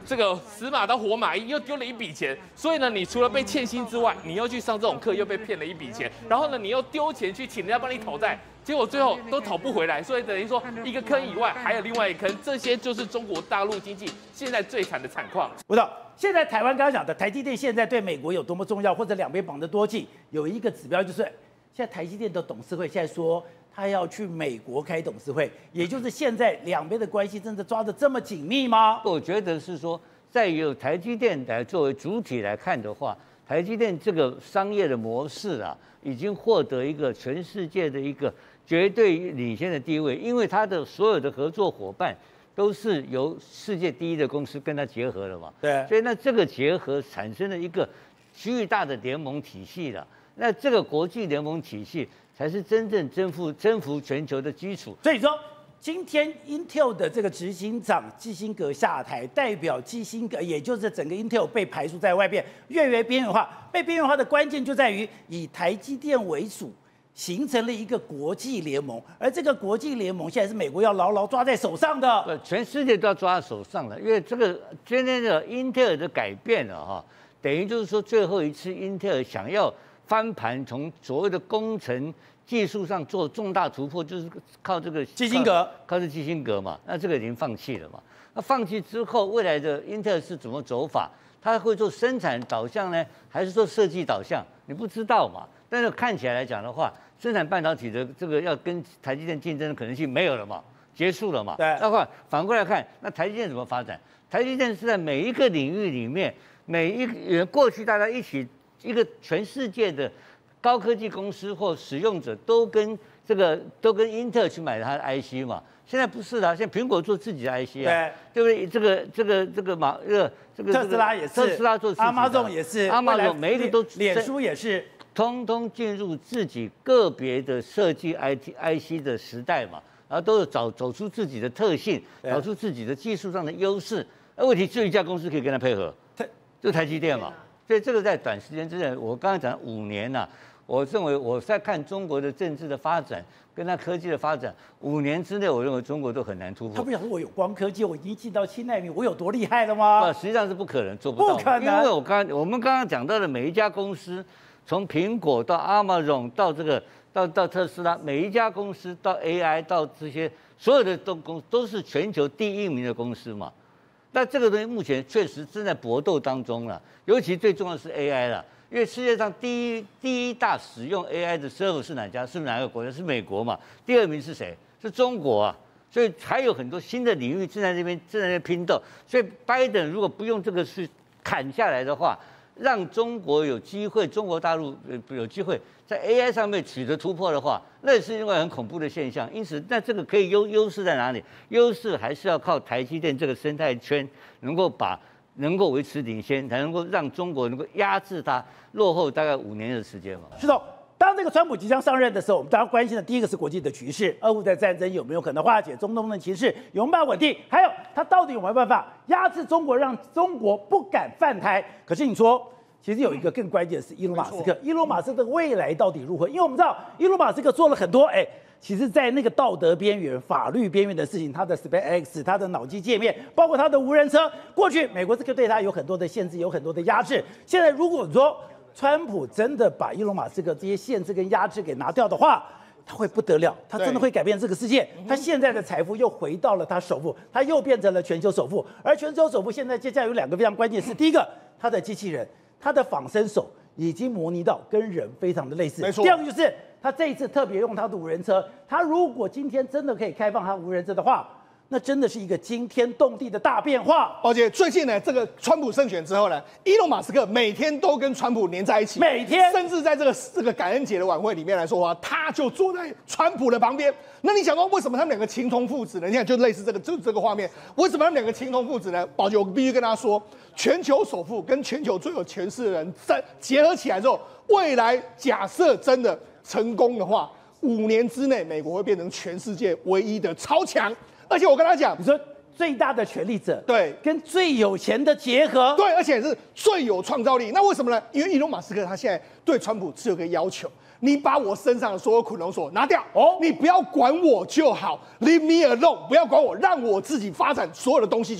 这个死马当活马医，又丢了一笔钱。所以呢，你除了被欠薪之外，你又去上这种课，又被骗了一笔钱。然后呢，你又丢钱去请人家帮你讨债。结果最后都讨不回来，所以等于说一个坑以外，还有另外一个坑，这些就是中国大陆经济现在最惨的惨况。 不知道现在台湾刚刚讲的台积电现在对美国有多么重要，或者两边绑得多紧，有一个指标就是现在台积电的董事会现在说他要去美国开董事会，也就是现在两边的关系真的抓得这么紧密吗？ 我觉得是说，在由台积电来作为主体来看的话，台积电这个商业的模式啊，已经获得一个全世界的一个绝对领先的地位，因为它的所有的合作伙伴都是由世界第一的公司跟它结合了嘛。 对， 所以那这个结合产生了一个巨大的联盟体系了。那这个国际联盟体系才是真正征服征服全球的基础。 所以说，今天 Intel 的这个执行长基辛格下台，代表基辛格，也就是整个 Intel 被排除在外边，越来越边缘化。被边缘化的关键就在于以台积电为主。形成了一个国际联盟，而这个国际联盟现在是美国要牢牢抓在手上的。 呃，全世界都要抓在手上了，因为这个今天的英特尔的改变了哈，等于就是说最后一次英特尔想要翻盘，从所谓的工程技术上做重大突破，就是靠这个基辛格， 靠这基辛格嘛，那这个已经放弃了嘛。那放弃之后，未来的英特尔是怎么走法？它会做生产导向呢，还是做设计导向？你不知道嘛。但是看起来来讲的话，生产半导体的这个要跟台积电竞争的可能性没有了嘛，结束了嘛。 对。 那话反过来看，那台积电怎么发展？台积电是在每一个领域里面，每一个过去大家一起一个全世界的高科技公司或使用者都跟这个都跟英特尔去买它的 I C 嘛。现在不是啦，现在苹果做自己的 I C 啊，对不对？这个这个这个马这个这个特斯拉也是， 特斯拉做自己的 ，Amazon 也是 ，Amazon 每一个都， 脸书也是。 通通进入自己个别的设计 I T I C 的时代嘛，然后都是找走出自己的特性，找出自己的技术上的优势。那问题只有一家公司可以跟他配合，就台积电嘛。所以这个在短时间之内，我刚刚讲五年呐、啊，我认为我在看中国的政治的发展跟它科技的发展，五年之内，我认为中国都很难突破。 他不想说我有光科技，我已经进到七纳米，我有多厉害了吗？ 不，实际上是不可能做不到， 不可能， 因为我刚我们刚刚讲到的每一家公司。从苹果到 Amazon 到这个到到特斯拉，每一家公司到 A I 到这些所有的都公都是全球第一名的公司嘛。那这个东西目前确实正在搏斗当中了，尤其最重要的是 A I 了，因为世界上第一第一大使用 A I 的 server 是哪家？是哪个国家？是美国嘛。第二名是谁？是中国啊。所以还有很多新的领域正在这边正在那边拼斗。所以拜登如果不用这个去砍下来的话，让中国有机会，中国大陆有机会在 A I 上面取得突破的话，那也是另外很恐怖的现象。因此，那这个可以优优势在哪里？优势还是要靠台积电这个生态圈能够把能够维持领先，才能够让中国能够压制它落后大概五年的时间嘛。 是的。当这个川普即将上任的时候，我们大家关心的第一个是国际的局势，俄乌的战争有没有可能化解，中东的情势有没有稳定，还有他到底有没有办法压制中国，让中国不敢犯台？可是你说，其实有一个更关键的是伊隆马斯克，伊隆马斯克的未来到底如何？因为我们知道伊隆马斯克做了很多，哎，其实在那个道德边缘、法律边缘的事情，他的 SpaceX、他的脑机界面，包括他的无人车，过去美国这个对他有很多的限制，有很多的压制。现在如果说川普真的把伊隆马斯克这些限制跟压制给拿掉的话，他会不得了，他真的会改变这个世界。他现在的财富又回到了他首富，他又变成了全球首富。而全球首富现在接下来有两个非常关键的事：第一个，他的机器人，他的仿生手已经模拟到跟人非常的类似。 没错。 第二个就是他这一次特别用他的无人车，他如果今天真的可以开放他无人车的话，那真的是一个惊天动地的大变化。 而且最近呢，这个川普胜选之后呢，伊隆马斯克每天都跟川普黏在一起， 每天， 甚至在这个这个感恩节的晚会里面来说话，他就坐在川普的旁边。那你想说，为什么他们两个情同父子呢？你看，就类似这个就这个画面，为什么他们两个情同父子呢？宝姐，我必须跟他说，全球首富跟全球最有权势的人在结合起来之后，未来假设真的成功的话，五年之内，美国会变成全世界唯一的超强。而且我跟他讲， 你说最大的权力者对跟最有钱的结合， 对，而且是最有创造力。那为什么呢？因为伊隆马斯克他现在对川普只有个要求，你把我身上的所有捆龙锁拿掉，哦，你不要管我就好 ，Leave me alone， 不要管我，让我自己发展所有的东西就好。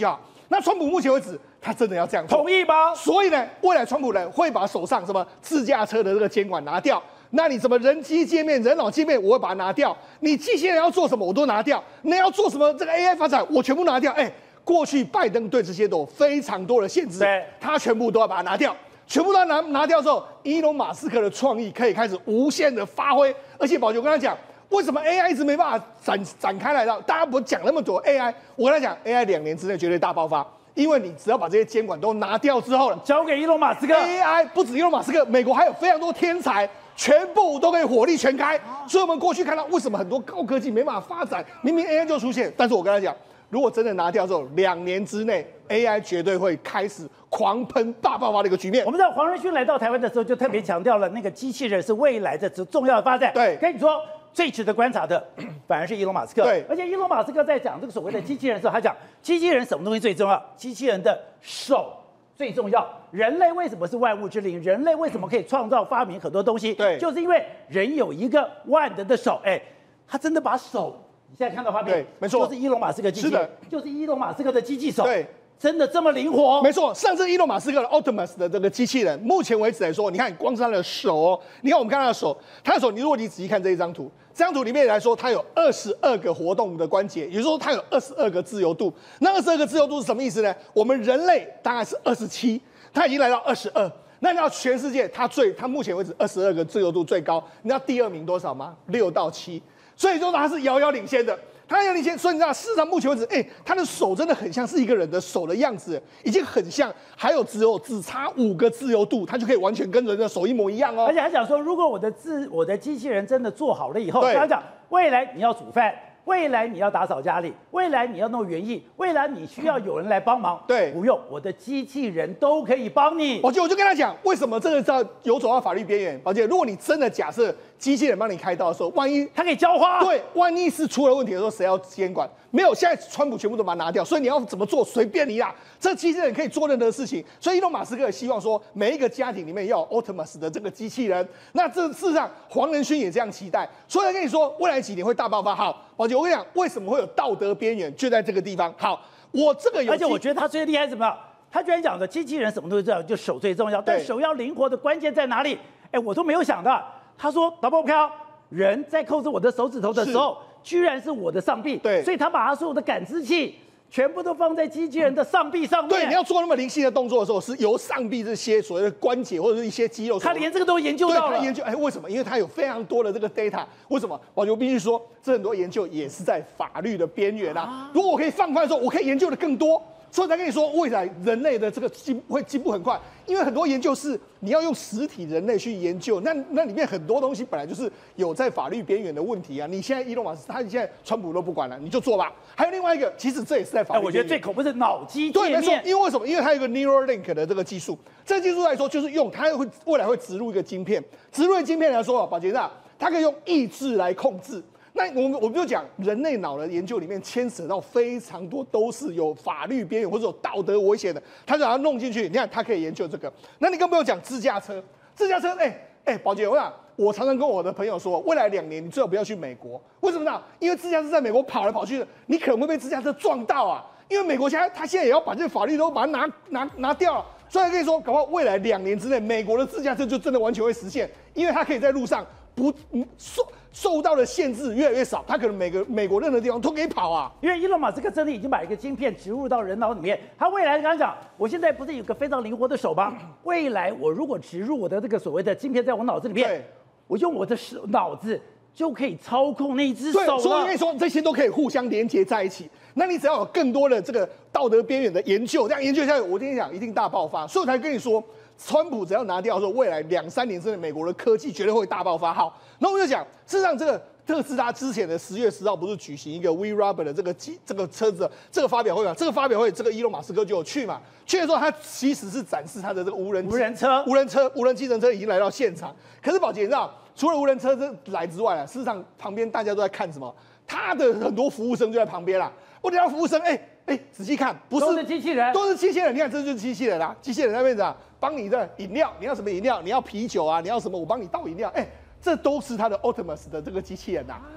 那川普目前为止，他真的要这样做同意吗？ 所以呢，未来川普呢会把手上什么自驾车的这个监管拿掉。那你什么人机界面、人脑界面，我会把它拿掉。你机器人要做什么，我都拿掉。那要做什么这个 A I 发展，我全部拿掉。哎，过去拜登对这些都有非常多的限制， 对， 他全部都要把它拿掉。全部都拿拿掉之后，伊隆马斯克的创意可以开始无限的发挥。而且宝杰，我跟他讲，为什么 A I 一直没办法展展开来到？大家不讲那么多 A I， 我跟他讲 ，A I 两年之内绝对大爆发。因为你只要把这些监管都拿掉之后了， 交给伊隆马斯克 ，A I 不止伊隆马斯克，美国还有非常多天才，全部都可以火力全开。所以我们过去看到为什么很多高科技没办法发展，明明 A I 就出现，但是我跟他讲，如果真的拿掉之后，两年之内 A I 绝对会开始狂喷大爆发的一个局面。 我们知道黄仁勋来到台湾的时候，就特别强调了那个机器人是未来的重要的发展。 对， 跟你说。最值得观察的反而是伊隆马斯克， 对， 而且伊隆马斯克在讲这个所谓的机器人的时候，他讲机器人什么东西最重要？机器人的手最重要。人类为什么是万物之灵？人类为什么可以创造发明很多东西？ 对， 就是因为人有一个万能的手。哎，他真的把手，你现在看到画面， 对，没错， 就是伊隆马斯克机器人， 是的， 就是伊隆马斯克的机器手， 对。 真的这么灵活？ 没错，上次伊隆马斯克的 Optimus 的这个机器人，目前为止来说，你看光是他的手哦，你看我们看他的手，他的手，你如果你仔细看这一张图，这张图里面来说，它有二十二个活动的关节，也就是说它有二十二个自由度。那二十二个自由度是什么意思呢？我们人类大概是二十七，它已经来到二十二。那你知道全世界它最，它目前为止二十二个自由度最高，你知道第二名多少吗？六到七，所以说它是遥遥领先的。他要领先，所以你知道，事实上目前为止，哎、欸，他的手真的很像是一个人的手的样子，已经很像，还有只有只差五个自由度，他就可以完全跟人的手一模一样哦。 而且他讲说，如果我的自我的机器人真的做好了以后，他讲未来你要煮饭，未来你要打扫家里，未来你要弄园艺，未来你需要有人来帮忙， 对， 不用，我的机器人都可以帮你。 我就我就跟他讲，为什么这个叫游走到法律边缘？宝姐，如果你真的假设机器人帮你开刀的时候，万一它可以浇花， 对，万一是出了问题的时候，谁要监管？没有，现在川普全部都把它拿掉，所以你要怎么做随便你啦。这机器人可以做任何事情，所以伊隆马斯克也希望说，每一个家庭里面要有 Optimus 的这个机器人。那这事实上，黄仁勋也这样期待。所以跟你说，未来几年会大爆发。好，宝姐，我跟你讲，为什么会有道德边缘，就在这个地方。好，我这个有， 而且我觉得他最厉害是什么？他居然讲的机器人什么都重要，就手最重要。但手要灵活的关键在哪里？哎，我都没有想到。他说，导播看，人在控制我的手指头的时候，居然是我的上臂。 对， 所以他把他所有的感知器全部都放在机器人的上臂上面。 对，你要做那么灵性的动作的时候，是由上臂这些所谓的关节或者是一些肌肉。 他连这个都研究到了。 对，他研究，哎，为什么？因为他有非常多的这个 data。为什么？我就必须说，这很多研究也是在法律的边缘啊。如果我可以放宽的时候，我可以研究的更多。所以才跟你说，未来人类的这个进会进步很快，因为很多研究是你要用实体人类去研究，那那里面很多东西本来就是有在法律边缘的问题啊。你现在伊隆马斯克，他现在川普都不管了，你就做吧。还有另外一个，其实这也是在法律边缘。 我觉得最恐怖是脑机界面。 对，没错，因为为什么？因为它有一个 Neuralink 的这个技术，这个技术来说就是用它会未来会植入一个晶片，植入一个晶片来说啊，宝杰娜，它可以用意志来控制。那我们我们就讲人类脑的研究里面牵扯到非常多都是有法律边缘或者有道德危险的，他就把它弄进去。你看，他可以研究这个。那你更不用讲自驾车，自驾车，哎、欸、哎，宝杰，我想我常常跟我的朋友说，未来两年你最好不要去美国，为什么呢？因为自驾车在美国跑来跑去的，你可能会被自驾车撞到啊。因为美国现在他现在也要把这个法律都把它拿拿拿掉了。所以跟你说，搞不好未来两年之内，美国的自驾车就真的完全会实现，因为它可以在路上不受受到的限制越来越少，它可能每个美国任何地方都可以跑啊。 因为伊隆马斯克真的已经把一个晶片植入到人脑里面，他未来刚刚讲，我现在不是有个非常灵活的手吗？未来我如果植入我的这个所谓的晶片在我脑子里面，我用我的手脑子就可以操控那一只手了。 对，所以我跟你说，这些都可以互相连接在一起。那你只要有更多的这个道德边缘的研究，这样研究下去，我跟你讲，一定大爆发。所以我才跟你说，川普只要拿掉的时候，未来两三年之内，美国的科技绝对会大爆发。好，那我就讲，事实上这个特斯拉之前的十月十号不是举行一个 We Rubber 的这个机这个车子这个发表会嘛？这个发表会，这个伊隆马斯克就有去嘛？去的时候，他其实是展示他的这个无人无人车、 无人车、无人计程车已经来到现场。可是宝杰，你知道，除了无人车这来之外啊，事实上旁边大家都在看什么？他的很多服务生就在旁边啦。我等下服务生，哎、欸、哎，仔细看，不是都是机器人， 都是机器人。你看，这就是机器人啦、啊，机器人在那边啊，帮你的饮料，你要什么饮料？你要啤酒啊？你要什么？我帮你倒饮料。哎、欸，这都是他的 Optimus 的这个机器人呐、啊。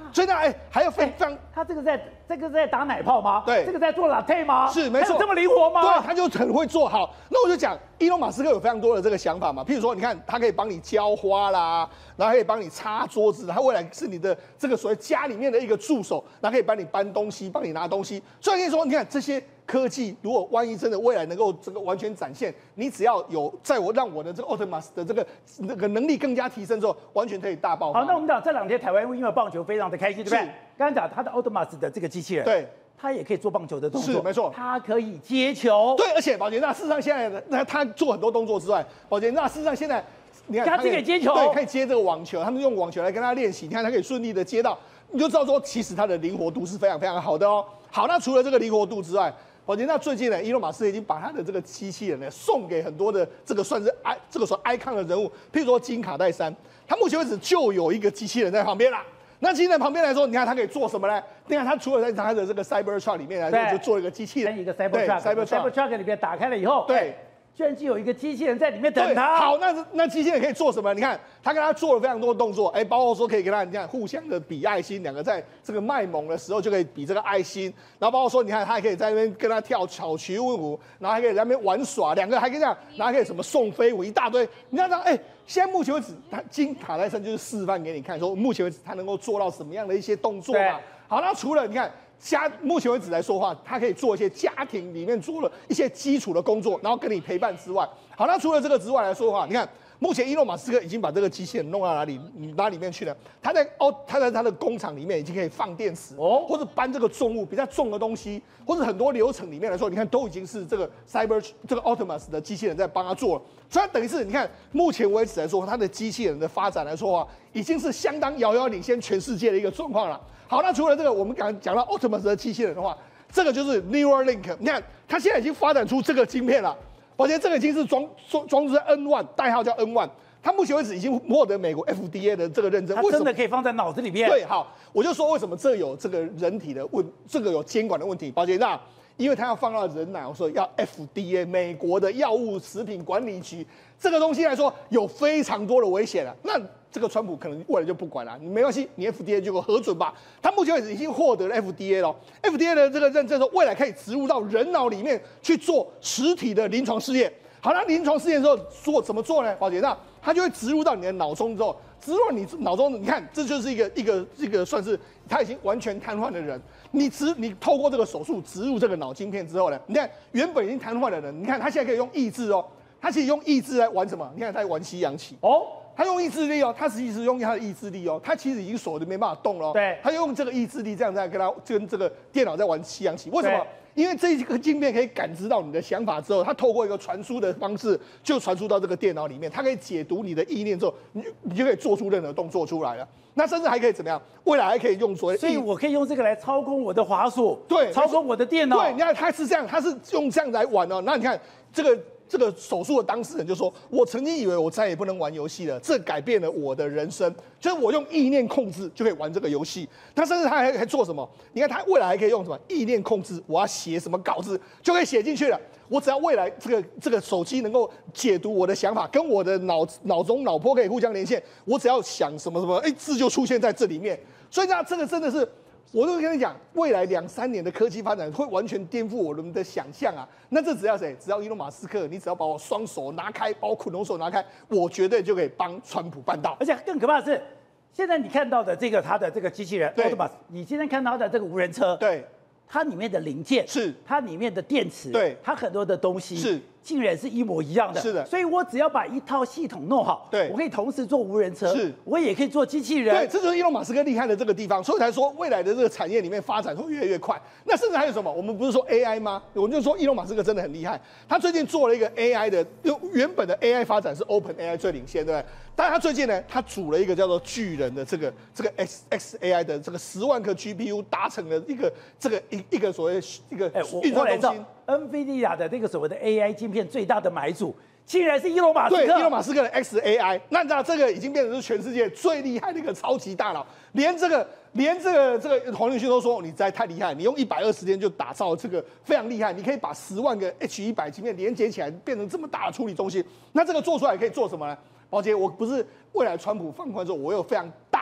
所以呢，哎，还有非常， 他这个在这个在打奶泡吗？ 对， 这个在做 latte 吗？ 是没错， 这么灵活吗？ 对，他就很会做好。那我就讲，伊隆马斯克有非常多的这个想法嘛，譬如说，你看他可以帮你浇花啦，然后可以帮你擦桌子，他未来是你的这个所谓家里面的一个助手，然后可以帮你搬东西，帮你拿东西。所以跟你说，你看这些科技，如果万一真的未来能够这个完全展现，你只要有在我让我的这个奥特曼的这个那个能力更加提升之后，完全可以大爆发。 好，那我们讲这两天台湾因为棒球非常的开心，对不对？刚刚讲他的奥特曼的这个机器人， 对。 他也可以做棒球的动作， 是没错， 他可以接球。 对，而且宝洁娜事实上现在那他做很多动作之外，宝洁娜事实上现在你看他可以接球， 对，可以接这个网球，他们用网球来跟他练习，你看他可以顺利的接到，你就知道说其实他的灵活度是非常非常好的哦。好，那除了这个灵活度之外，宝洁娜最近呢，伊隆马斯克已经把他的这个机器人呢送给很多的这个算是 i 这个说 icon 的人物，譬如说金卡戴珊，他目前为止就有一个机器人在旁边啦。那机器人旁边来说，你看它可以做什么呢？你看它除了在它的这个 Cybertruck 里面来说，就做了一个机器人， 一个 Cybertruck，Cybertruck 里面打开了以后，对，居然就有一个机器人在里面等他。 好，那那机器人可以做什么？你看，他跟他做了非常多的动作，哎，包括说可以跟他你看互相的比爱心，两个在这个卖萌的时候就可以比这个爱心，然后包括说你看他还可以在那边跟他跳巧曲舞，然后还可以在那边玩耍，两个还可以这样，然后还可以什么送飞舞一大堆，你看他哎。现在目前为止，他金卡戴珊就是示范给你看，说目前为止他能够做到什么样的一些动作嘛。好，那除了你看家目前为止来说的话，他可以做一些家庭里面做了一些基础的工作，然后跟你陪伴之外，好，那除了这个之外来说的话，你看目前伊隆马斯克已经把这个机器人弄到哪里哪里面去了？他在哦，他在他的工厂里面已经可以放电池哦，或者搬这个重物比较重的东西，或者很多流程里面来说，你看都已经是这个 Cyber 这个 Optimus 的机器人在帮他做了。所以等于是你看，目前为止来说，它的机器人的发展来说的话，已经是相当遥遥领先全世界的一个状况了。好，那除了这个，我们刚刚讲到 Optimus 的机器人的话，这个就是 Neuralink。你看，它现在已经发展出这个晶片了，而且这个已经是装装装置在 N 一，代号叫 N 一。它目前为止已经获得美国 F D A 的这个认证， 它真的可以放在脑子里面。 对，好，我就说为什么这有这个人体的问，这个有监管的问题，宝洁娜。因为它要放到人脑，所以要 F D A 美国的药物食品管理局这个东西来说有非常多的危险了。那这个川普可能未来就不管了，你没关系，你 F D A 就给我核准吧。他目前为止已经获得了 F D A 了 ，F D A 的这个认证说未来可以植入到人脑里面去做实体的临床试验。好，那临床试验之后做怎么做呢？宝洁娜，它就会植入到你的脑中之后，植入到你脑中，你看这就是一个一个一个算是他已经完全瘫痪的人。你植你透过这个手术植入这个脑晶片之后呢，你看原本已经瘫痪的人，你看他现在可以用意志哦，他其实用意志来玩什么？你看他在玩西洋棋哦，他用意志力哦，他实际是用他的意志力哦，他其实已经手都没办法动了、哦，对，他用这个意志力这样在跟他跟这个电脑在玩西洋棋，为什么？因为这一个晶片可以感知到你的想法之后，它透过一个传输的方式就传输到这个电脑里面，它可以解读你的意念之后，你你就可以做出任何动作出来了。那甚至还可以怎么样？未来还可以用所谓， 所以我可以用这个来操控我的滑鼠， 对， 操控我的电脑。 对，你看它是这样，它是用这样来玩哦。那你看这个。这个手术的当事人就说：“我曾经以为我再也不能玩游戏了，这改变了我的人生。就是我用意念控制就可以玩这个游戏。他甚至他还还做什么？你看他未来还可以用什么意念控制？我要写什么稿子就可以写进去了。我只要未来这个这个手机能够解读我的想法，跟我的脑脑中脑波可以互相连线。我只要想什么什么，哎，字就出现在这里面。所以呢，这个真的是。”我都跟你讲，未来两三年的科技发展会完全颠覆我们的想象啊！那这只要谁？只要伊隆马斯克，你只要把我双手拿开，把我捆龙手拿开，我绝对就可以帮川普办到。 而且更可怕的是，现在你看到的这个他的这个机器人奥特曼，你今天看到的这个无人车， 对， 它里面的零件是它里面的电池， 对， 它很多的东西是。 竟然是一模一样的， 是的， 所以我只要把一套系统弄好， 对， 我可以同时做无人车， 是， 我也可以做机器人， 对，这就是伊隆马斯克厉害的这个地方，所以才说未来的这个产业里面发展会越来越快。那甚至还有什么？我们不是说 A I 吗？我们就说伊隆马斯克真的很厉害，他最近做了一个 A I 的，原本的 A I 发展是 Open A I 最领先，对不对？但是他最近呢，他组了一个叫做巨人的这个这个 X X A I 的这个十万颗 G P U 达成了一个这个一一个所谓一个运算中心。 NVIDIA 的这个所谓的 A I 晶片最大的买主，竟然是伊隆马斯克。 对，伊隆马斯克的 X A I， 那你知道这个已经变成是全世界最厉害的一个超级大脑，连这个连这个这个黄仁勋都说你实在太厉害，你用一百二十天就打造这个非常厉害，你可以把十万个 H 一百晶片连接起来，变成这么大的处理中心。那这个做出来可以做什么呢？宝杰，我不是未来川普放宽之后，我有非常大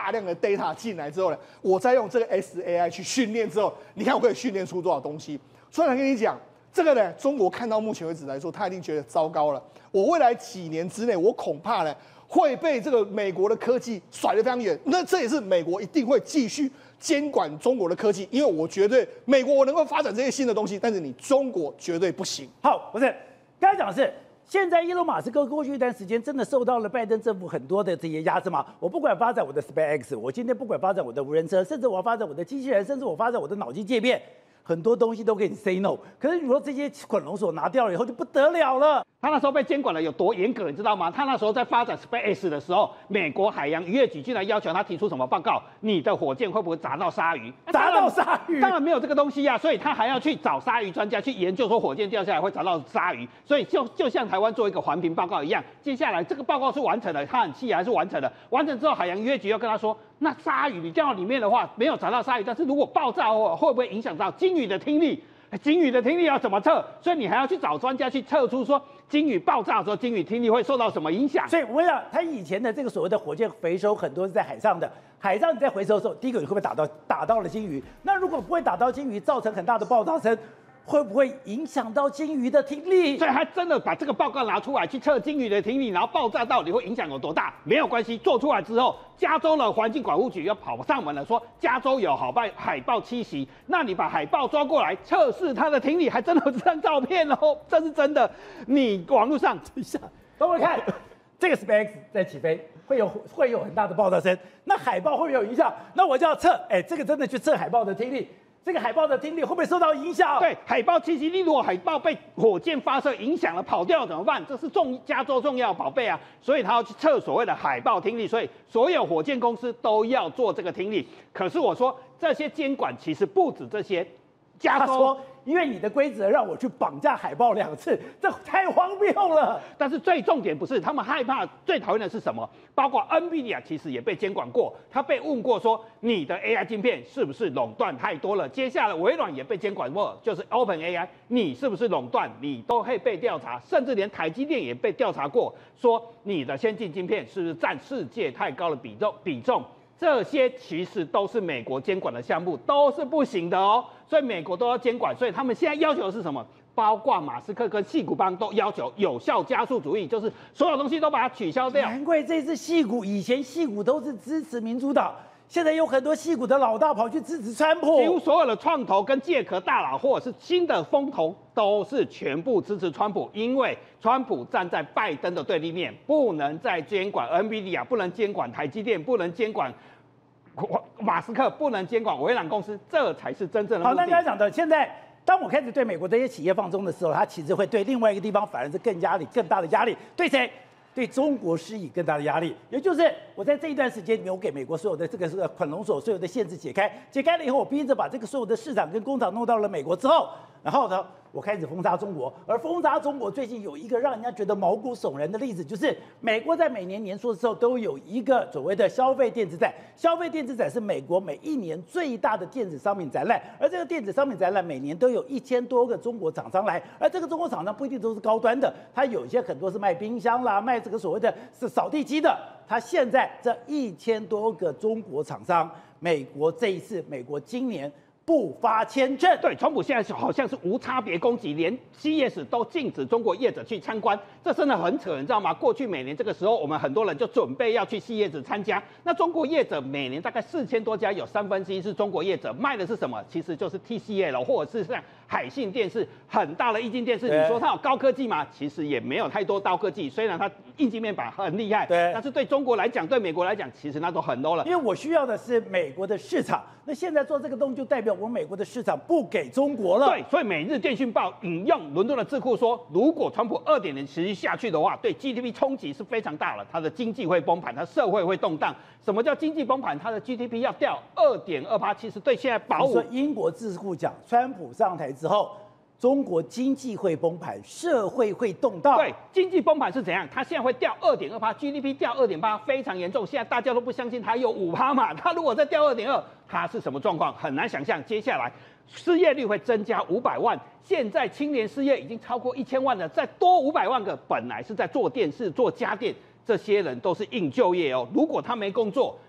大量的 data 进来之后呢，我再用这个 S A I 去训练之后，你看我可以训练出多少东西。所以我跟你讲，这个呢，中国看到目前为止来说，他一定觉得糟糕了。我未来几年之内，我恐怕呢会被这个美国的科技甩得非常远。那这也是美国一定会继续监管中国的科技，因为我绝对美国我能够发展这些新的东西，但是你中国绝对不行。 好，不是，刚才讲的是。现在，伊隆马斯克过去一段时间真的受到了拜登政府很多的这些压制嘛。我不管发展我的 SpaceX， 我今天不管发展我的无人车，甚至我要发展我的机器人，甚至我发展我的脑机界面，很多东西都给你 say no。可是如果这些捆龙锁拿掉了以后，就不得了了。 他那时候被监管的有多严格，你知道吗？他那时候在发展 SpaceX 的时候，美国海洋渔业局竟然要求他提出什么报告？你的火箭会不会砸到鲨鱼？ 砸到鲨鱼？ 当然没有这个东西呀、啊，所以他还要去找鲨鱼专家去研究，说火箭掉下来会砸到鲨鱼。所以就就像台湾做一个环评报告一样，接下来这个报告是完成了，他很气还是完成了？完成之后，海洋渔业局要跟他说，那鲨鱼你掉到里面的话，没有砸到鲨鱼，但是如果爆炸后会不会影响到鲸鱼的听力？鲸鱼的听力要怎么测？所以你还要去找专家去测出说鲸鱼爆炸的时候，鲸鱼听力会受到什么影响。 所以我跟你讲，他以前的这个所谓的火箭回收，很多是在海上的。海上你在回收的时候，第一个你会不会打到打到了鲸鱼？那如果不会打到鲸鱼，造成很大的爆炸声，会不会影响到鲸鱼的听力？ 所以他真的把这个报告拿出来去测鲸鱼的听力，然后爆炸到底会影响有多大？没有关系，做出来之后，加州的环境管护局要跑上门了，说加州有海豹海豹栖息，那你把海豹抓过来测试它的听力，还真的有这张照片哦，这是真的。你网络上等一下，等我看，这个 SpaceX 在起飞，会有会有很大的爆炸声，那海豹会不会有影响？那我就要测，哎，这个真的去测海豹的听力。这个海豹的听力会不会受到影响？ 对，海豹栖息地，如果海豹被火箭发射影响了，跑掉怎么办？这是重加州重要宝贝啊，所以他要去测所谓的海豹听力，所以所有火箭公司都要做这个听力。可是我说这些监管其实不止这些，加州。 因为你的规则让我去绑架海豹两次，这太荒谬了。 但是最重点不是，他们害怕、最讨厌的是什么？包括 NVIDIA 其实也被监管过，他被问过说你的 A I 晶片是不是垄断太多了？接下来微软也被监管过，就是 OpenAI， 你是不是垄断？你都会被调查，甚至连台积电也被调查过，说你的先进晶片是不是占世界太高的比重比重？这些其实都是美国监管的项目，都是不行的哦。所以美国都要监管，所以他们现在要求的是什么？包括马斯克跟矽谷帮都要求有效加速主义，就是所有东西都把它取消掉。 难怪这次矽谷，以前矽谷都是支持民主党，现在有很多矽谷的老大跑去支持川普， 几乎所有的创投跟借壳大佬或者是新的风投都是全部支持川普，因为川普站在拜登的对立面，不能再监管 NVIDIA， 不能监管台积电，不能监管马斯克，不能监管微软公司，这才是真正的目的。 好，那刚才讲的，现在当我开始对美国这些企业放松的时候，它其实会对另外一个地方反而是更压力、更大的压力，对谁？对中国施以更大的压力。也就是我在这一段时间里面，我给美国所有的这个这个捆龙锁、所有的限制解开，解开了以后，我逼着把这个所有的市场跟工厂弄到了美国之后，然后呢，我开始封杀中国。而封杀中国最近有一个让人家觉得毛骨悚然的例子，就是美国在每年年初的时候都有一个所谓的消费电子展。消费电子展是美国每一年最大的电子商品展览，而这个电子商品展览每年都有一千多个中国厂商来，而这个中国厂商不一定都是高端的，它有一些很多是卖冰箱啦，卖这个所谓的是扫地机的。它现在这一千多个中国厂商，美国这一次，美国今年不发签证。 对，川普现在好像是无差别攻击，连 C E S 都禁止中国业者去参观，这真的很扯，你知道吗？过去每年这个时候，我们很多人就准备要去 C E S 参加，那中国业者每年大概四千多家，有三分之一是中国业者，卖的是什么？其实就是 T C L 或者是像海信电视很大的液晶电视。你说它有高科技吗？其实也没有太多高科技，虽然它硬晶面板很厉害， 对， 但是对中国来讲，对美国来讲，其实那都很 low 了。 因为我需要的是美国的市场，那现在做这个动作就代表我美国的市场不给中国了。 对，所以每日电讯报引用伦敦的智库说，如果川普二点零持续下去的话，对 G D P 冲击是非常大了，它的经济会崩盘，它社会会动荡。什么叫经济崩盘？它的 G D P 要掉二点二趴，其实对现在保五。 说英国智库讲，川普上台之后，中国经济会崩盘，社会会动荡。 对，经济崩盘是怎样？它现在会掉二点二趴 ，G D P 掉二点八，非常严重。现在大家都不相信它有五趴嘛，它如果再掉二点二，它是什么状况？很难想象。接下来失业率会增加五百万，现在青年失业已经超过一千万了，再多五百万个，本来是在做电视、做家电。这些人都是硬就业哦，如果他没工作，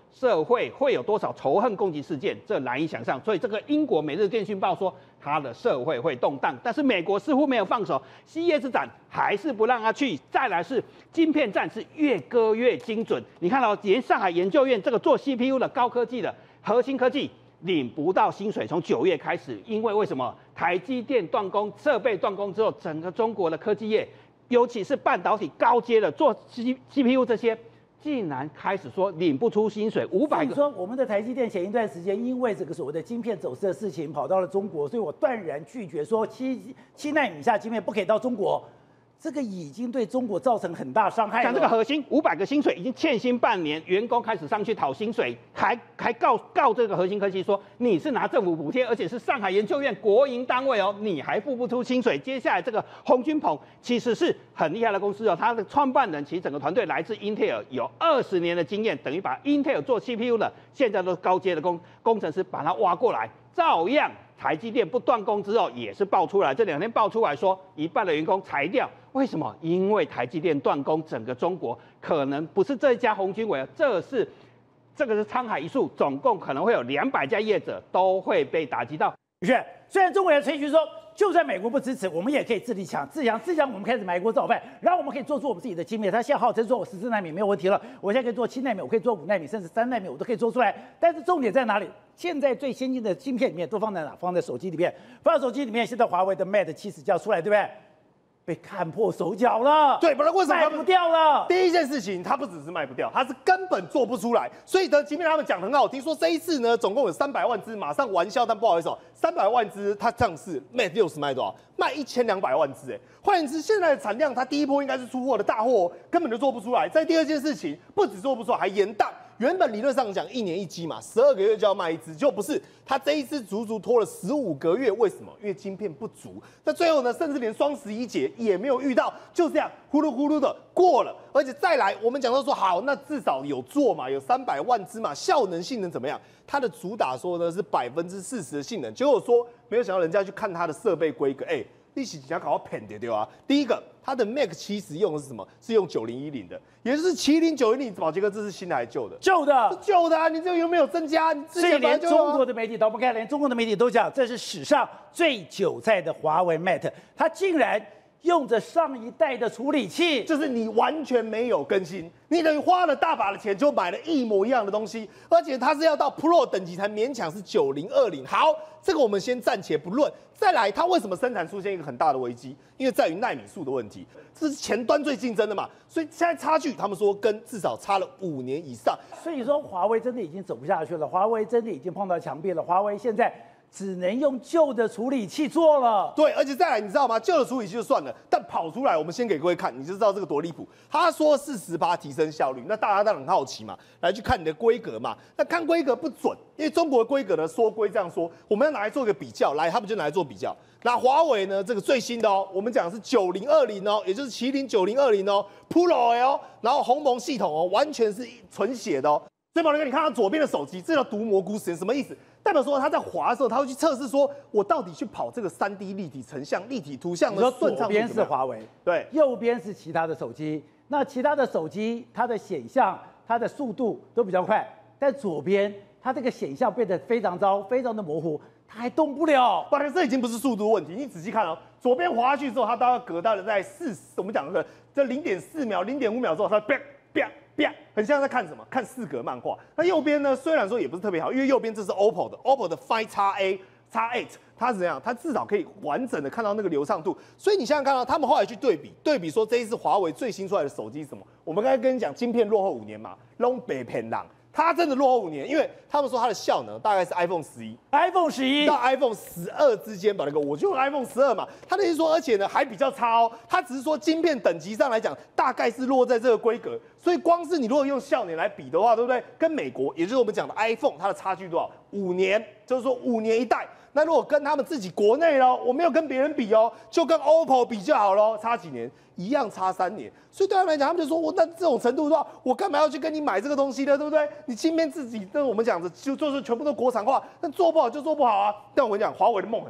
社会会有多少仇恨攻击事件，这难以想象。所以这个英国《每日电讯报》说，它的社会会动荡，但是美国似乎没有放手，西叶之展还是不让他去。再来是晶片战是越割越精准，你看到、哦、连上海研究院这个做 C P U 的高科技的核心科技领不到薪水，从九月开始，因为为什么台积电断供，设备断供之后，整个中国的科技业，尤其是半导体高阶的做 C P U 这些。竟然开始说领不出薪水，五百个。 说我们的台积电前一段时间因为这个所谓的晶片走私的事情跑到了中国，所以我断然拒绝说七七纳米以下晶片不可以到中国。这个已经对中国造成很大伤害了。 像这个核心五百个薪水已经欠薪半年，员工开始上去讨薪水，还还告告这个核心科技说你是拿政府补贴，而且是上海研究院国营单位哦，你还付不出薪水。接下来这个洪君鹏其实是很厉害的公司哦，他的创办人其实整个团队来自英特尔，有二十年的经验，等于把英特尔做 C P U 的现在都高阶的工工程师把他挖过来，照样。台积电不断供之后也是爆出来，这两天爆出来说一半的员工裁掉，为什么？因为台积电断供，整个中国可能不是这一家红军伟，这是这个是沧海一粟，总共可能会有两百家业者都会被打击到。 是，虽然中国人吹嘘说，就算美国不支持，我们也可以自立强、自强、自强，我们开始买国造饭，然后我们可以做出我们自己的晶片。他现在号称说我十四纳米没有问题了，我现在可以做七纳米，我可以做五纳米，甚至三纳米，我都可以做出来。但是重点在哪里？现在最先进的晶片里面都放在哪？放在手机里面，放在手机里面。现在华为的 Mate 七十就要出来，对不对？被看破手脚了， 对，不然为什么卖不掉了？ 第一件事情，它不只是卖不掉，它是根本做不出来。所以呢，即便他们讲得很好听，说这一次呢，总共有三百万只，马上完销。但不好意思哦，三百万只它上市 Mate 六十卖多少？卖一千两百万只，哎，换言之，现在的产量，它第一波应该是出货的大货，根本就做不出来。在第二件事情，不止做不出来，还延宕。原本理论上讲一年一机嘛，十二个月就要卖一只，就不是。它这一次足足拖了十五个月，为什么？因为晶片不足。那最后呢，甚至连双十一节也没有遇到，就这样呼噜呼噜的过了。而且再来，我们讲到说好，那至少有做嘛，有三百万只嘛，效能性能怎么样？它的主打说呢是百分之四十的性能，结果说没有想到人家去看它的设备规格，哎、欸。一起想搞到骗的对吧？第一个，它的 Mac 七十用的是什么？是用九零一零的，也就是麒麟九一零。宝杰哥，这是新的还是旧的？ 旧的， 旧的啊！你这个有没有增加？你之所以前连中国的媒体都不看，连中国的媒体都讲，这是史上最韭菜的华为 Mate， 它竟然用着上一代的处理器， 就是你完全没有更新，你等于花了大把的钱就买了一模一样的东西，而且它是要到 Pro 等级才勉强是九零二零。好，这个我们先暂且不论。再来，它为什么生产出现一个很大的危机？因为在于奈米数的问题，这是前端最竞争的嘛，所以现在差距，他们说跟至少差了五年以上。 所以说，华为真的已经走不下去了，华为真的已经碰到墙壁了，华为现在只能用旧的处理器做了。 对，而且再来，你知道吗？旧的处理器就算了，但跑出来，我们先给各位看，你就知道这个多离谱。他说四十趴提升效率，那大家当然很好奇嘛，来去看你的规格嘛。那看规格不准，因为中国的规格呢说归这样说，我们要拿来做一个比较，来，他们就拿来做比较。那华为呢，这个最新的哦，我们讲的是九零二零哦，也就是麒麟九零二零哦 ，Pro 哦，然后鸿蒙系统哦，完全是纯血的哦。所以宝哥，你看它左边的手机，这叫毒蘑菇实验，什么意思？代表说他在滑的时候，他会去测试说，我到底去跑这个三 D 立体成像、立体图像的顺畅度怎么样？ 左边是华为， 对， 右边是其他的手机。那其他的手机，它的显像、它的速度都比较快，但左边它这个显像变得非常糟，非常的模糊，它还动不了。 宝哥，这已经不是速度的问题，你仔细看哦，左边滑下去之后，它大概隔到了在四，我们讲的这零点四秒、零点五秒之后，它啪啪。很像在看什么？看四格漫画。那右边呢？虽然说也不是特别好，因为右边这是 O P P O 的 O P P O 的 Find X A X eight， 它是怎样？它至少可以完整的看到那个流畅度。所以你想想看到，他们后来去对比，对比说这一次华为最新出来的手机是什么？我们刚才跟你讲，晶片落后五年嘛 ，Long 北偏浪。它真的落后五年，因为他们说它的效能大概是 iPhone 十一、 iPhone 十一到 iPhone 十二之间吧。那个我就用 iPhone 十二嘛，他的意思说，而且呢还比较差哦。它只是说晶片等级上来讲，大概是落在这个规格。所以光是你如果用效能来比的话，对不对？跟美国，也就是我们讲的 iPhone， 它的差距多少？五年，就是说五年一代。那如果跟他们自己国内咯，我没有跟别人比哦，就跟 O P P O 比就好咯，差几年？一样差三年。所以对他们来讲，他们就说我那这种程度的话，我干嘛要去跟你买这个东西呢？对不对？你晶片自己，那我们讲的就就是全部都国产化，那做不好就做不好啊。但我跟你讲，华为的梦很大，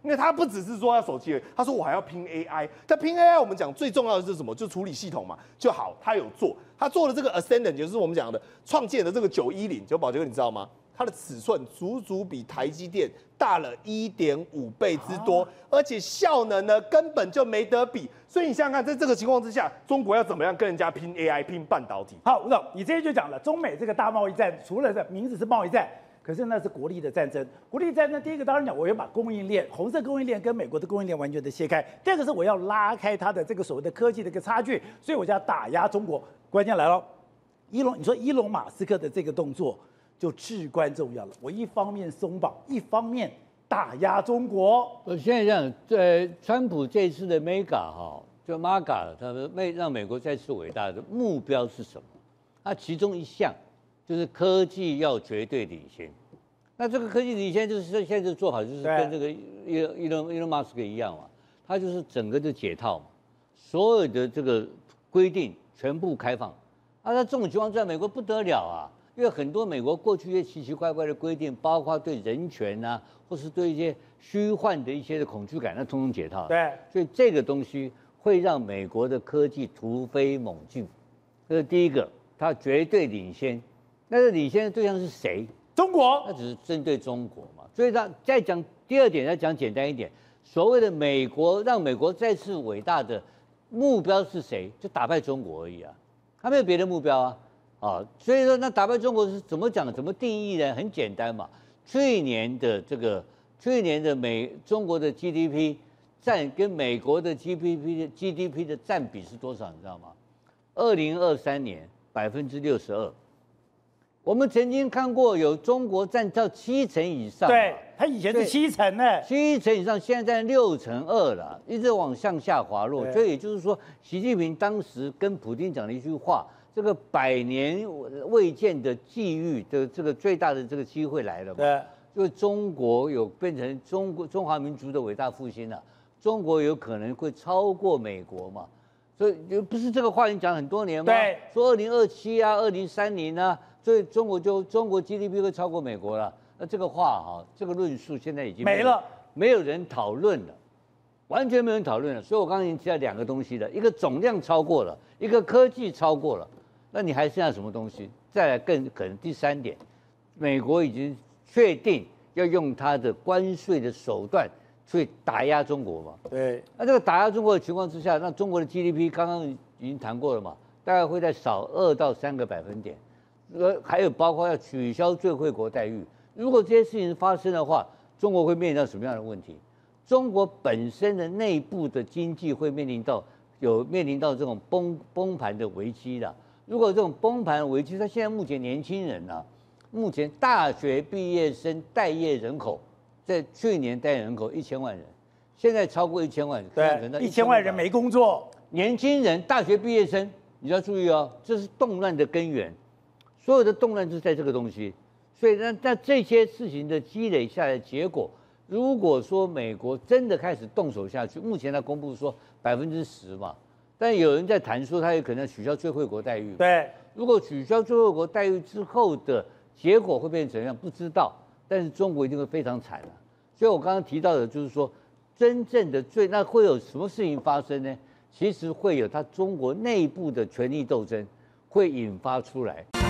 因为他不只是说要手机而已，他说我还要拼 A I。但拼 A I 我们讲最重要的是什么？就处理系统嘛，就好，他有做，他做了这个 Ascendant， 就是我们讲的创建的这个九一零，九宝杰哥你知道吗？它的尺寸足足比台积电大了 一点五倍之多，而且效能呢根本就没得比。所以你想想看，在这个情况之下，中国要怎么样跟人家拼 A I、拼半导体？ 好，吴总，你这些就讲了，中美这个大贸易战，除了这名字是贸易战。可是那是国力的战争，国力战争第一个当然讲，我要把供应链、红色供应链跟美国的供应链完全的切开；第二个是我要拉开它的这个所谓的科技的一个差距，所以我就要打压中国。关键来了，伊隆，你说伊隆马斯克的这个动作就至关重要了。我一方面松绑，一方面打压中国。 我现在讲，在川普这次的 Mega 哈，就 Mega， 他们让美国再次伟大的目标是什么？它其中一项。就是科技要绝对领先，那这个科技领先就是现在的做法，就是跟这个伊伊隆伊隆马斯克一样嘛，他就是整个的解套嘛，所有的这个规定全部开放。啊，那这种情况在美国不得了啊，因为很多美国过去一些奇奇怪怪的规定，包括对人权啊，或是对一些虚幻的一些的恐惧感，那通通解套。 对， 所以这个东西会让美国的科技突飞猛进，这是第一个，它绝对领先。那这领先的对象是谁？ 中国， 那只是针对中国嘛。所以他再讲第二点，再讲简单一点，所谓的美国让美国再次伟大的目标是谁？就打败中国而已啊，他没有别的目标啊。啊，所以说那打败中国是怎么讲？怎么定义呢？很简单嘛。去年的这个去年的美中国的 G D P 占跟美国的 G D P 的 G D P 的占比是多少？你知道吗？二零二三年百分之六十二。我们曾经看过有中国占到七成以上， 对，它以前是七成呢， 七成以上，现在占六成二了，一直往向下滑落。所以也就是说，习近平当时跟普京讲了一句话：这个百年未见的际遇的这个最大的这个机会来了嘛。 对， 就是中国有变成中国中华民族的伟大复兴了、啊，中国有可能会超过美国嘛。所以不是这个话已经讲很多年吗？ 对， 说二零二七啊，二零三零啊。所以中国就中国 G D P 会超过美国了，那这个话哈，这个论述现在已经没了， 没有人讨论了，完全没有人讨论了。所以我刚刚已经提到两个东西了，一个总量超过了，一个科技超过了，那你还剩下什么东西？再来更可能第三点，美国已经确定要用它的关税的手段去打压中国嘛？ 对。 那这个打压中国的情况之下，那中国的 G D P 刚刚已经谈过了嘛，大概会在少二到三个百分点。呃，还有包括要取消最惠国待遇，如果这些事情发生的话，中国会面临到什么样的问题？中国本身的内部的经济会面临到有面临到这种崩崩盘的危机的。如果这种崩盘的危机，它现在目前年轻人啊，目前大学毕业生待业人口，在去年待业人口一千万人，现在超过一千万， 对，一千万人没工作， 年轻人大学毕业生，你要注意哦，这是动乱的根源。所有的动乱就是在这个东西，所以那那这些事情的积累下来的结果，如果说美国真的开始动手下去，目前他公布说百分之十嘛，但有人在谈说他有可能取消最惠国待遇。 对， 如果取消最惠国待遇之后的结果会变成怎样，不知道，但是中国一定会非常惨啊。所以我刚刚提到的就是说，真正的最那会有什么事情发生呢？其实会有他中国内部的权力斗争会引发出来。